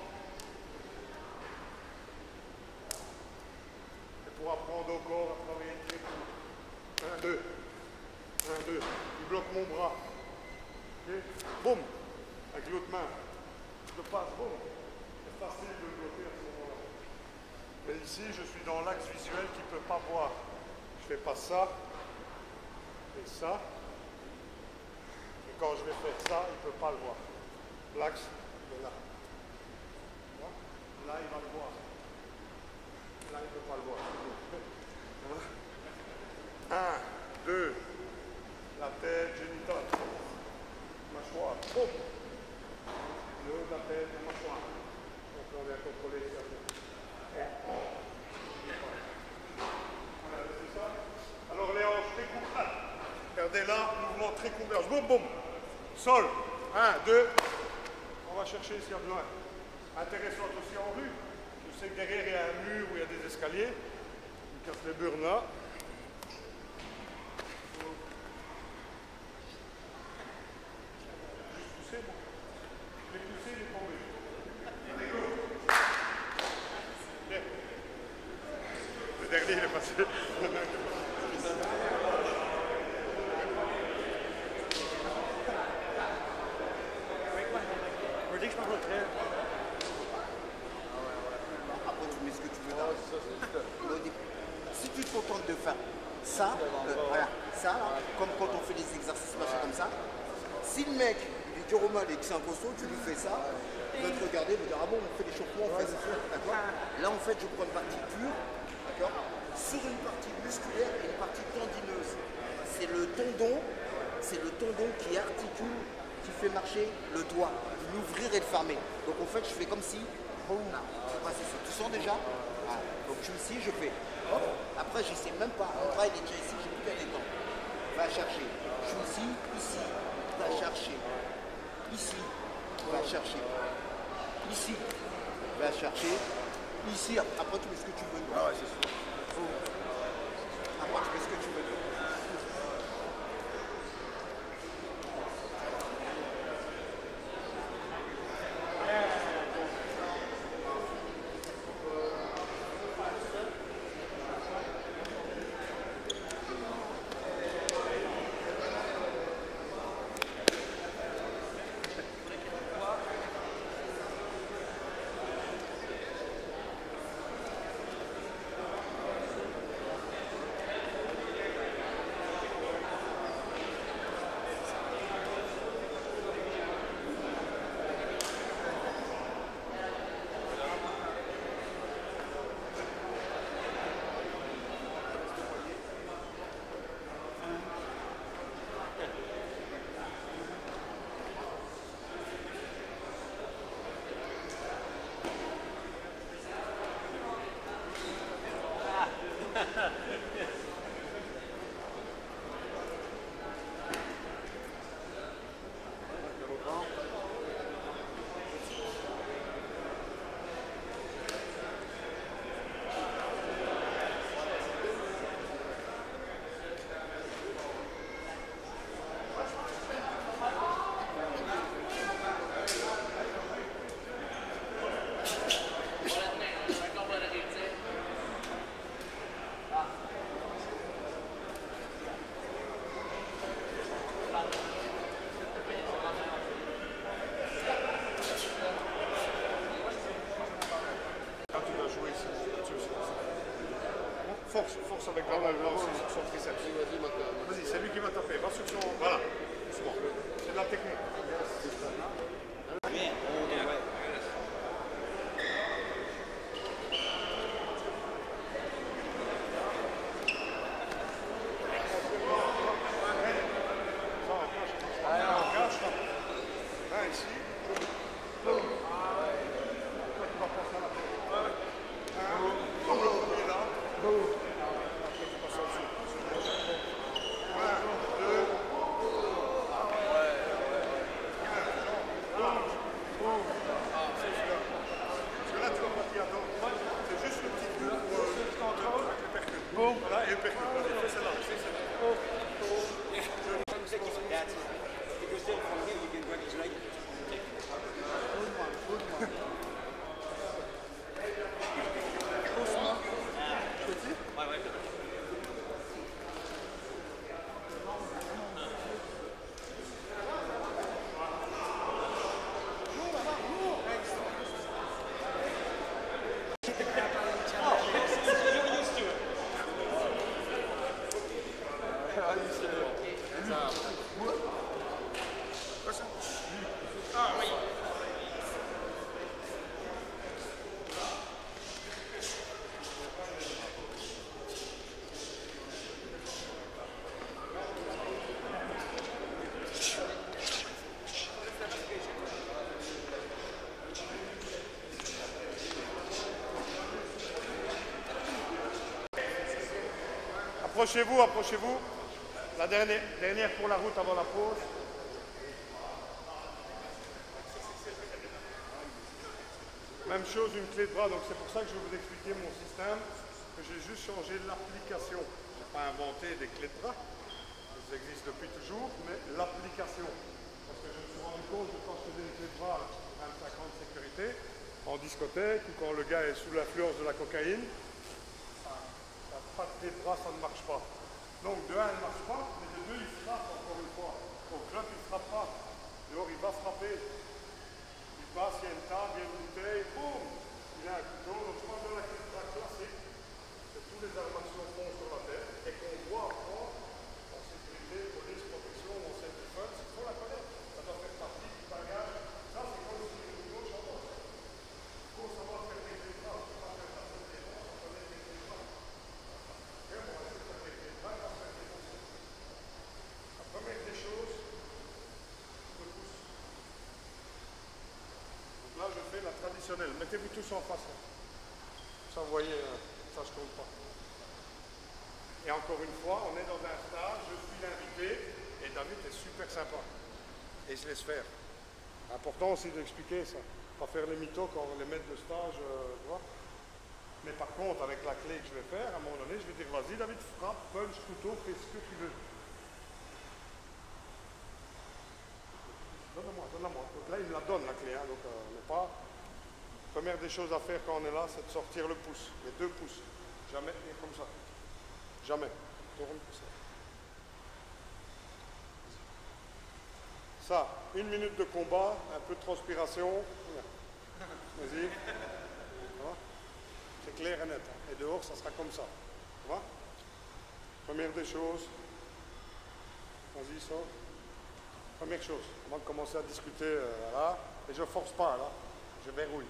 Et pour apprendre au corps à travailler très court. Un, deux. Un, deux. Il bloque mon bras. Okay. Boum. Avec l'autre main, je passe, bon, c'est facile de le bloquer à ce moment-là. Mais ici, je suis dans l'axe visuel qu'il ne peut pas voir. Je fais pas ça, et ça. Et quand je vais faire ça, il ne peut pas le voir. L'axe est là. Là, il va le voir. Là, il ne peut pas le voir. Un, deux, la tête génitale. Mâchoire, boum. Le haut de la tête, la mâchoire. Donc on vient contrôler ici après. Voilà, c'est ça. Alors les hanches, très courtes. Regardez là, mouvement très converge. Boum, boum. Sol. Un, deux. On va chercher s'il y a besoin. Intéressant aussi en rue. Je sais que derrière il y a un mur où il y a des escaliers. On casse les burnes là. Le dernier, il est passé. Après, tu mets ce que tu veux là. Si tu te contentes de faire ça, euh, voilà, ça, là, comme quand on fait des exercices machin comme ça, si le mec il est dur au mal et que c'est un costaud, tu lui fais ça, il va te regarder, il va dire ah bon, on fait l'échauffement, on fait ça, d'accord. Là, en fait, je prends une partie pure, d'accord, sur une partie musculaire et une partie tendineuse. C'est le tendon, c'est le tendon qui articule, qui fait marcher le doigt, l'ouvrir et le fermer. Donc en fait, je fais comme si boum. Là, c'est passé ça. Tu sens déjà? Voilà. Donc je suis ici, je fais. Hop. Après, je sais même pas. Mon bras il est déjà ici, j'ai plus qu'à détendre. Va chercher. Je suis ici, ici. Va chercher. Ici. Va chercher. Ici. Va chercher. Ici. Après, tu mets ce que tu veux. Ah ouais, c'est sûr. Après, tu mets ce que tu veux. Force, force avec la main sur son triceps. Vas-y, c'est lui qui va taper. Va sur son. Voilà. C'est bon. C'est de la technique. Approchez-vous, approchez-vous. La dernière, dernière pour la route avant la pause. Même chose, une clé de bras. Donc c'est pour ça que je vais vous expliquer mon système, que j'ai juste changé l'application. Je n'ai pas inventé des clés de bras. Elles existent depuis toujours, mais l'application. Parce que je me suis rendu compte que quand je faisais une clé de bras à vingt-cinq ans de sécurité, en discothèque ou quand le gars est sous l'influence de la cocaïne, pas de clé de bras, ça ne marche pas. Donc de un, elle ne marche pas, mais de deux, il frappe encore une fois. Donc là, il ne frappe pas. Dehors, il va frapper. Il passe, il y a une table, il y a une bouteille, boum, il y a un couteau. Donc je parle de la clé de bras classique, que tous les arts martiaux font sur la tête et qu'on doit apprendre en sécurité, police, protection, en self-defense. Il faut la connaître. Ça doit faire partie du bagage. Ça, c'est comme si une gauche en droite. Il faut savoir faire des clés de bras. Il ne faut pas faire passer des bras, il faut connaître les clés de bras. traditionnel. Mettez-vous tous en face. Là. Ça, vous voyez, euh, ça je compte pas. Et encore une fois, on est dans un stage, je suis l'invité, et David est super sympa. Et il se laisse faire. Important aussi d'expliquer ça. Pas faire les mythos quand on les met de stage, euh, tu vois. Mais par contre, avec la clé que je vais faire, à un moment donné, je vais dire, vas-y David, frappe, punch, couteau, fais ce que tu veux. Donne-la-moi, donne-la-moi. Donc là, il me la donne, la clé. Hein, donc, euh, on n'est pas... Première des choses à faire quand on est là, c'est de sortir le pouce, les deux pouces. Jamais tenir comme ça. Jamais. Tourne comme ça. Ça, une minute de combat, un peu de transpiration. Vas-y. C'est clair et net. Hein. Et dehors, ça sera comme ça. Tu vois? Première des choses. Vas-y, sors. Première chose, avant de commencer à discuter, euh, voilà. Et je ne force pas, là. Je verrouille.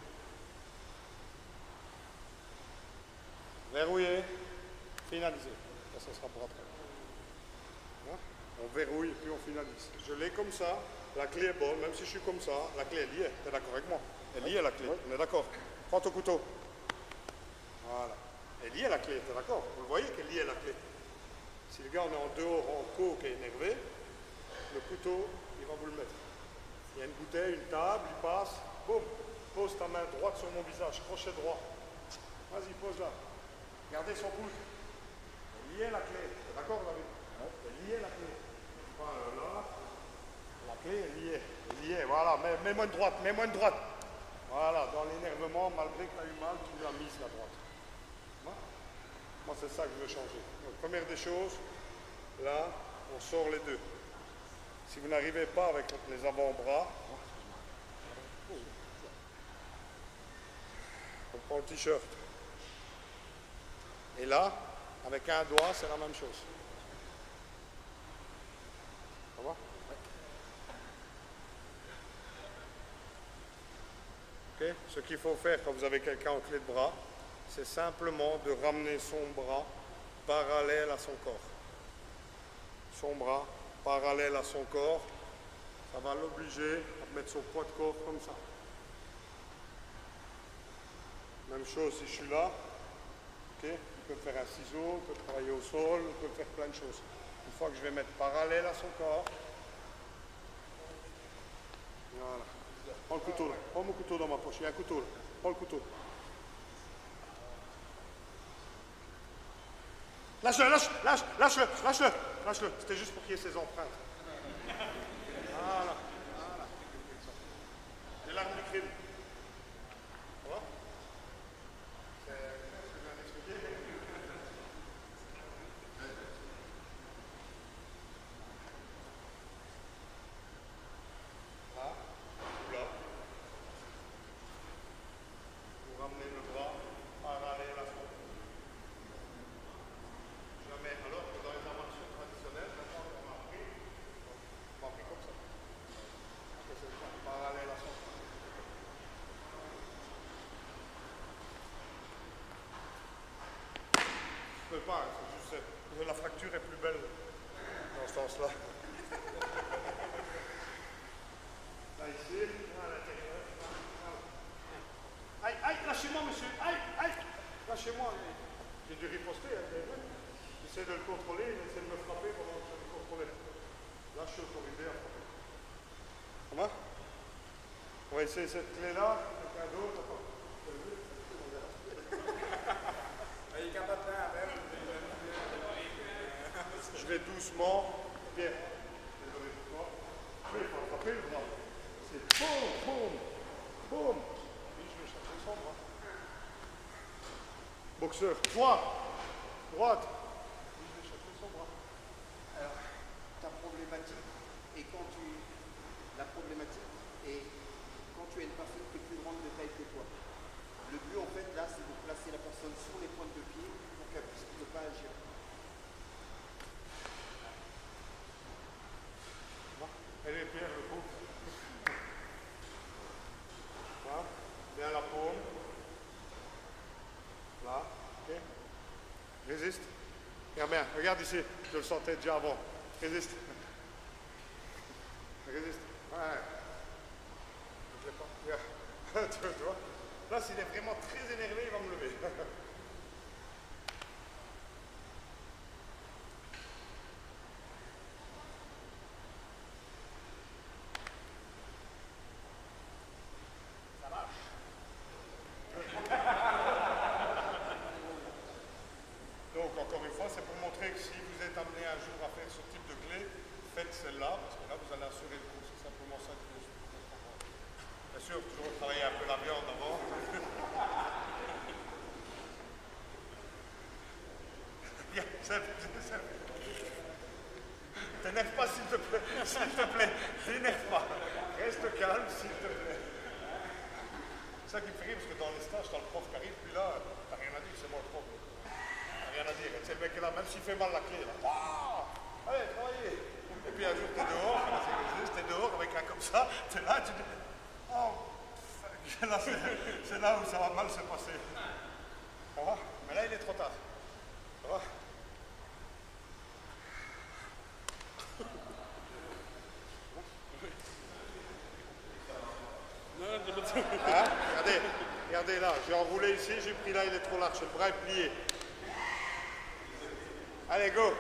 Verrouiller, finaliser. Ça, ça sera pour après. Hein? On verrouille et puis on finalise. Je l'ai comme ça, la clé est bonne, même si je suis comme ça, la clé est liée. Tu es d'accord avec moi? Elle est liée la clé, oui. On est d'accord. Prends ton couteau. Voilà. Elle est liée la clé, tu es d'accord? Vous le voyez qu'elle est liée la clé. Si le gars on est en dehors, en coke et énervé, le couteau, il va vous le mettre. Il y a une bouteille, une table, il passe, boum, pose ta main droite sur mon visage, crochet droit. Vas-y, pose là. Gardez son coude. Elle est liée la clé. Tu es d'accord, David? Elle est liée la clé. Voilà. La clé est liée. Elle est liée, voilà. Mets-moi une droite, mets-moi une droite. Voilà, dans l'énervement, malgré que tu as eu mal, tu l'as mise la droite. Moi, c'est ça que je veux changer. Donc, première des choses, là, on sort les deux. Si vous n'arrivez pas avec les avant-bras, on prend le t-shirt. Et là, avec un doigt, c'est la même chose. Ça va? Okay. Ce qu'il faut faire quand vous avez quelqu'un en clé de bras, c'est simplement de ramener son bras parallèle à son corps. Son bras parallèle à son corps, ça va l'obliger à mettre son poids de corps comme ça. Même chose si je suis là, okay. Il peut faire un ciseau, il peut travailler au sol, il peut faire plein de choses. Une fois que je vais mettre parallèle à son corps, voilà. Prends le couteau là, prends mon couteau dans ma poche, il y a un couteau là, prends le couteau. Lâche-le, lâche, lâche, lâche-le, lâche-le, lâche-le. C'était juste pour qu'il y ait ses empreintes. Voilà, voilà. C'est l'arme du crime. Ça va? C'est ce que je viens d'expliquer. Là, ou là. Vous ramenez le bras parallèle à son. Jamais, alors que dans les armations traditionnelles, maintenant on m'a appris, on m'a appris comme ça. Que c'est ça, parallèle à son. Je peux pas, c'est juste que la fracture est plus belle dans ce sens-là. Là ici, là à l'intérieur. Aïe, aïe, lâchez-moi monsieur, aïe, aïe, lâchez-moi. J'ai dû riposter, hein, vous avez vu? J'essaie de le contrôler, il essaie de me frapper pendant que je le contrôlais. Là, je suis autorisé à frapper. Comment? On va essayer cette clé-là, quelqu'un d'autre. Je vais doucement. Pierre, désolé pour toi. Oui, il faut frapper le bras. C'est boum, boum, boum. Et je vais chercher son bras. Boxeur, droite, droite. Alors, ta problématique, et quand tu. La problématique est quand tu as une personne qui est plus grande de taille que toi. Le but, en fait, là, c'est de placer la personne sur les pointes de pied pour qu'elle puisse ne pas agir. Allez, Pierre, le coup. Voilà. Bien la paume. Là, ok. Résiste. Regarde bien, regarde ici. Je le sentais déjà avant. Résiste. Résiste. Ouais. Je ne l'ai pas. Regarde. Tu vois? Là, s'il est vraiment très énervé, il va me lever. Ça marche. Donc, encore une fois, c'est pour montrer que si vous êtes amené un jour à faire ce type de clé, faites celle-là, parce que là, vous allez assurer le coup. C'est simplement ça que je vous propose. Bien sûr, toujours travailler un peu la viande avant. T'énerve pas s'il te plaît, s'il te plaît, t'énerve pas. Reste calme s'il te plaît. C'est ça qui me fait rire parce que dans les stages, t'as le prof qui arrive, puis là, t'as rien à dire, c'est moi le prof. T'as rien à dire. Et tu sais, le mec est là, même s'il fait mal la clé, là. Waouh, allez, travaillez. Et puis un jour, t'es dehors, t'es dehors avec un comme ça, t'es là, tu dis, oh, là, c'est là où ça va mal se passer. Ça va? Mais là, il est trop tard. Ça va? Hein? Regardez, regardez là, j'ai enroulé ici, j'ai pris là, il est trop large, le bras est plié. Allez, go!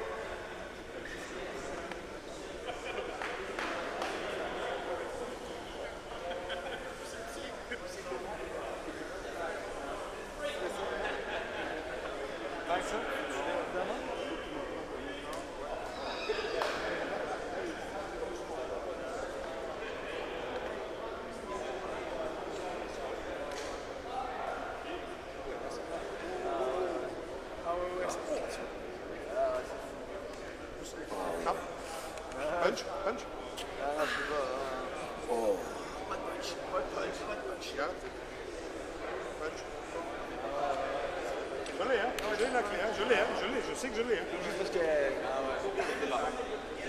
Punch, punch. Ah, je sais pas. hein. Oh. Pas de punch, pas de punch, pas de punch. Regarde. Punch. Je l'ai, hein. Je l'ai la clé, hein. Je l'ai, hein. Je l'ai, je sais que je l'ai, hein. Juste parce que. Ah ouais.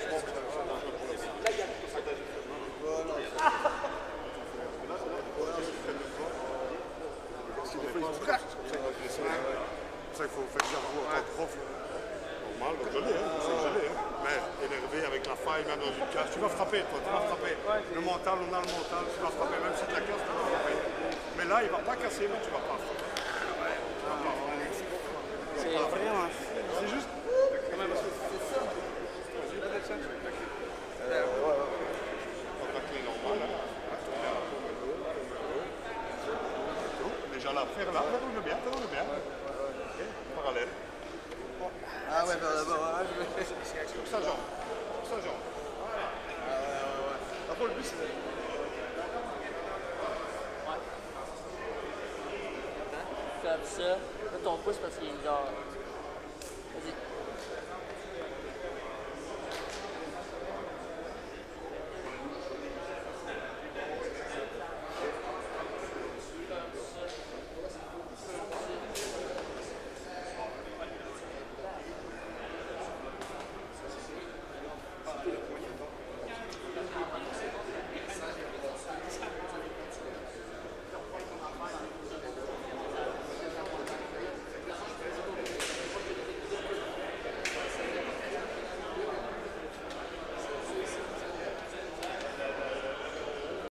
C'est ça qu'il faut faire cerveau en tant que prof. Normal, donc je l'ai, hein. Je sais que je l'ai, hein. Mais énervé avec la faille, même dans une cage. Tu vas frapper, toi, tu vas frapper. Le mental, on a le mental, tu vas frapper, même si tu la casses, tu vas frapper. Mais là, il ne va pas casser, mais tu ne vas pas frapper. Tu vas pas frapper. C'est vraiment. C'est juste. La clé normale, hein. Déjà là, faire là, faire-le bien, faire-le bien. Ok, parallèle. Ah ouais, bah d'abord, voilà, je vais. Comme ça, genre. Comme ça, genre. Voilà. Ah ouais, ouais, ouais. Après, le but, c'est. Comme ça. Là, ton pouce, parce qu'il est genre.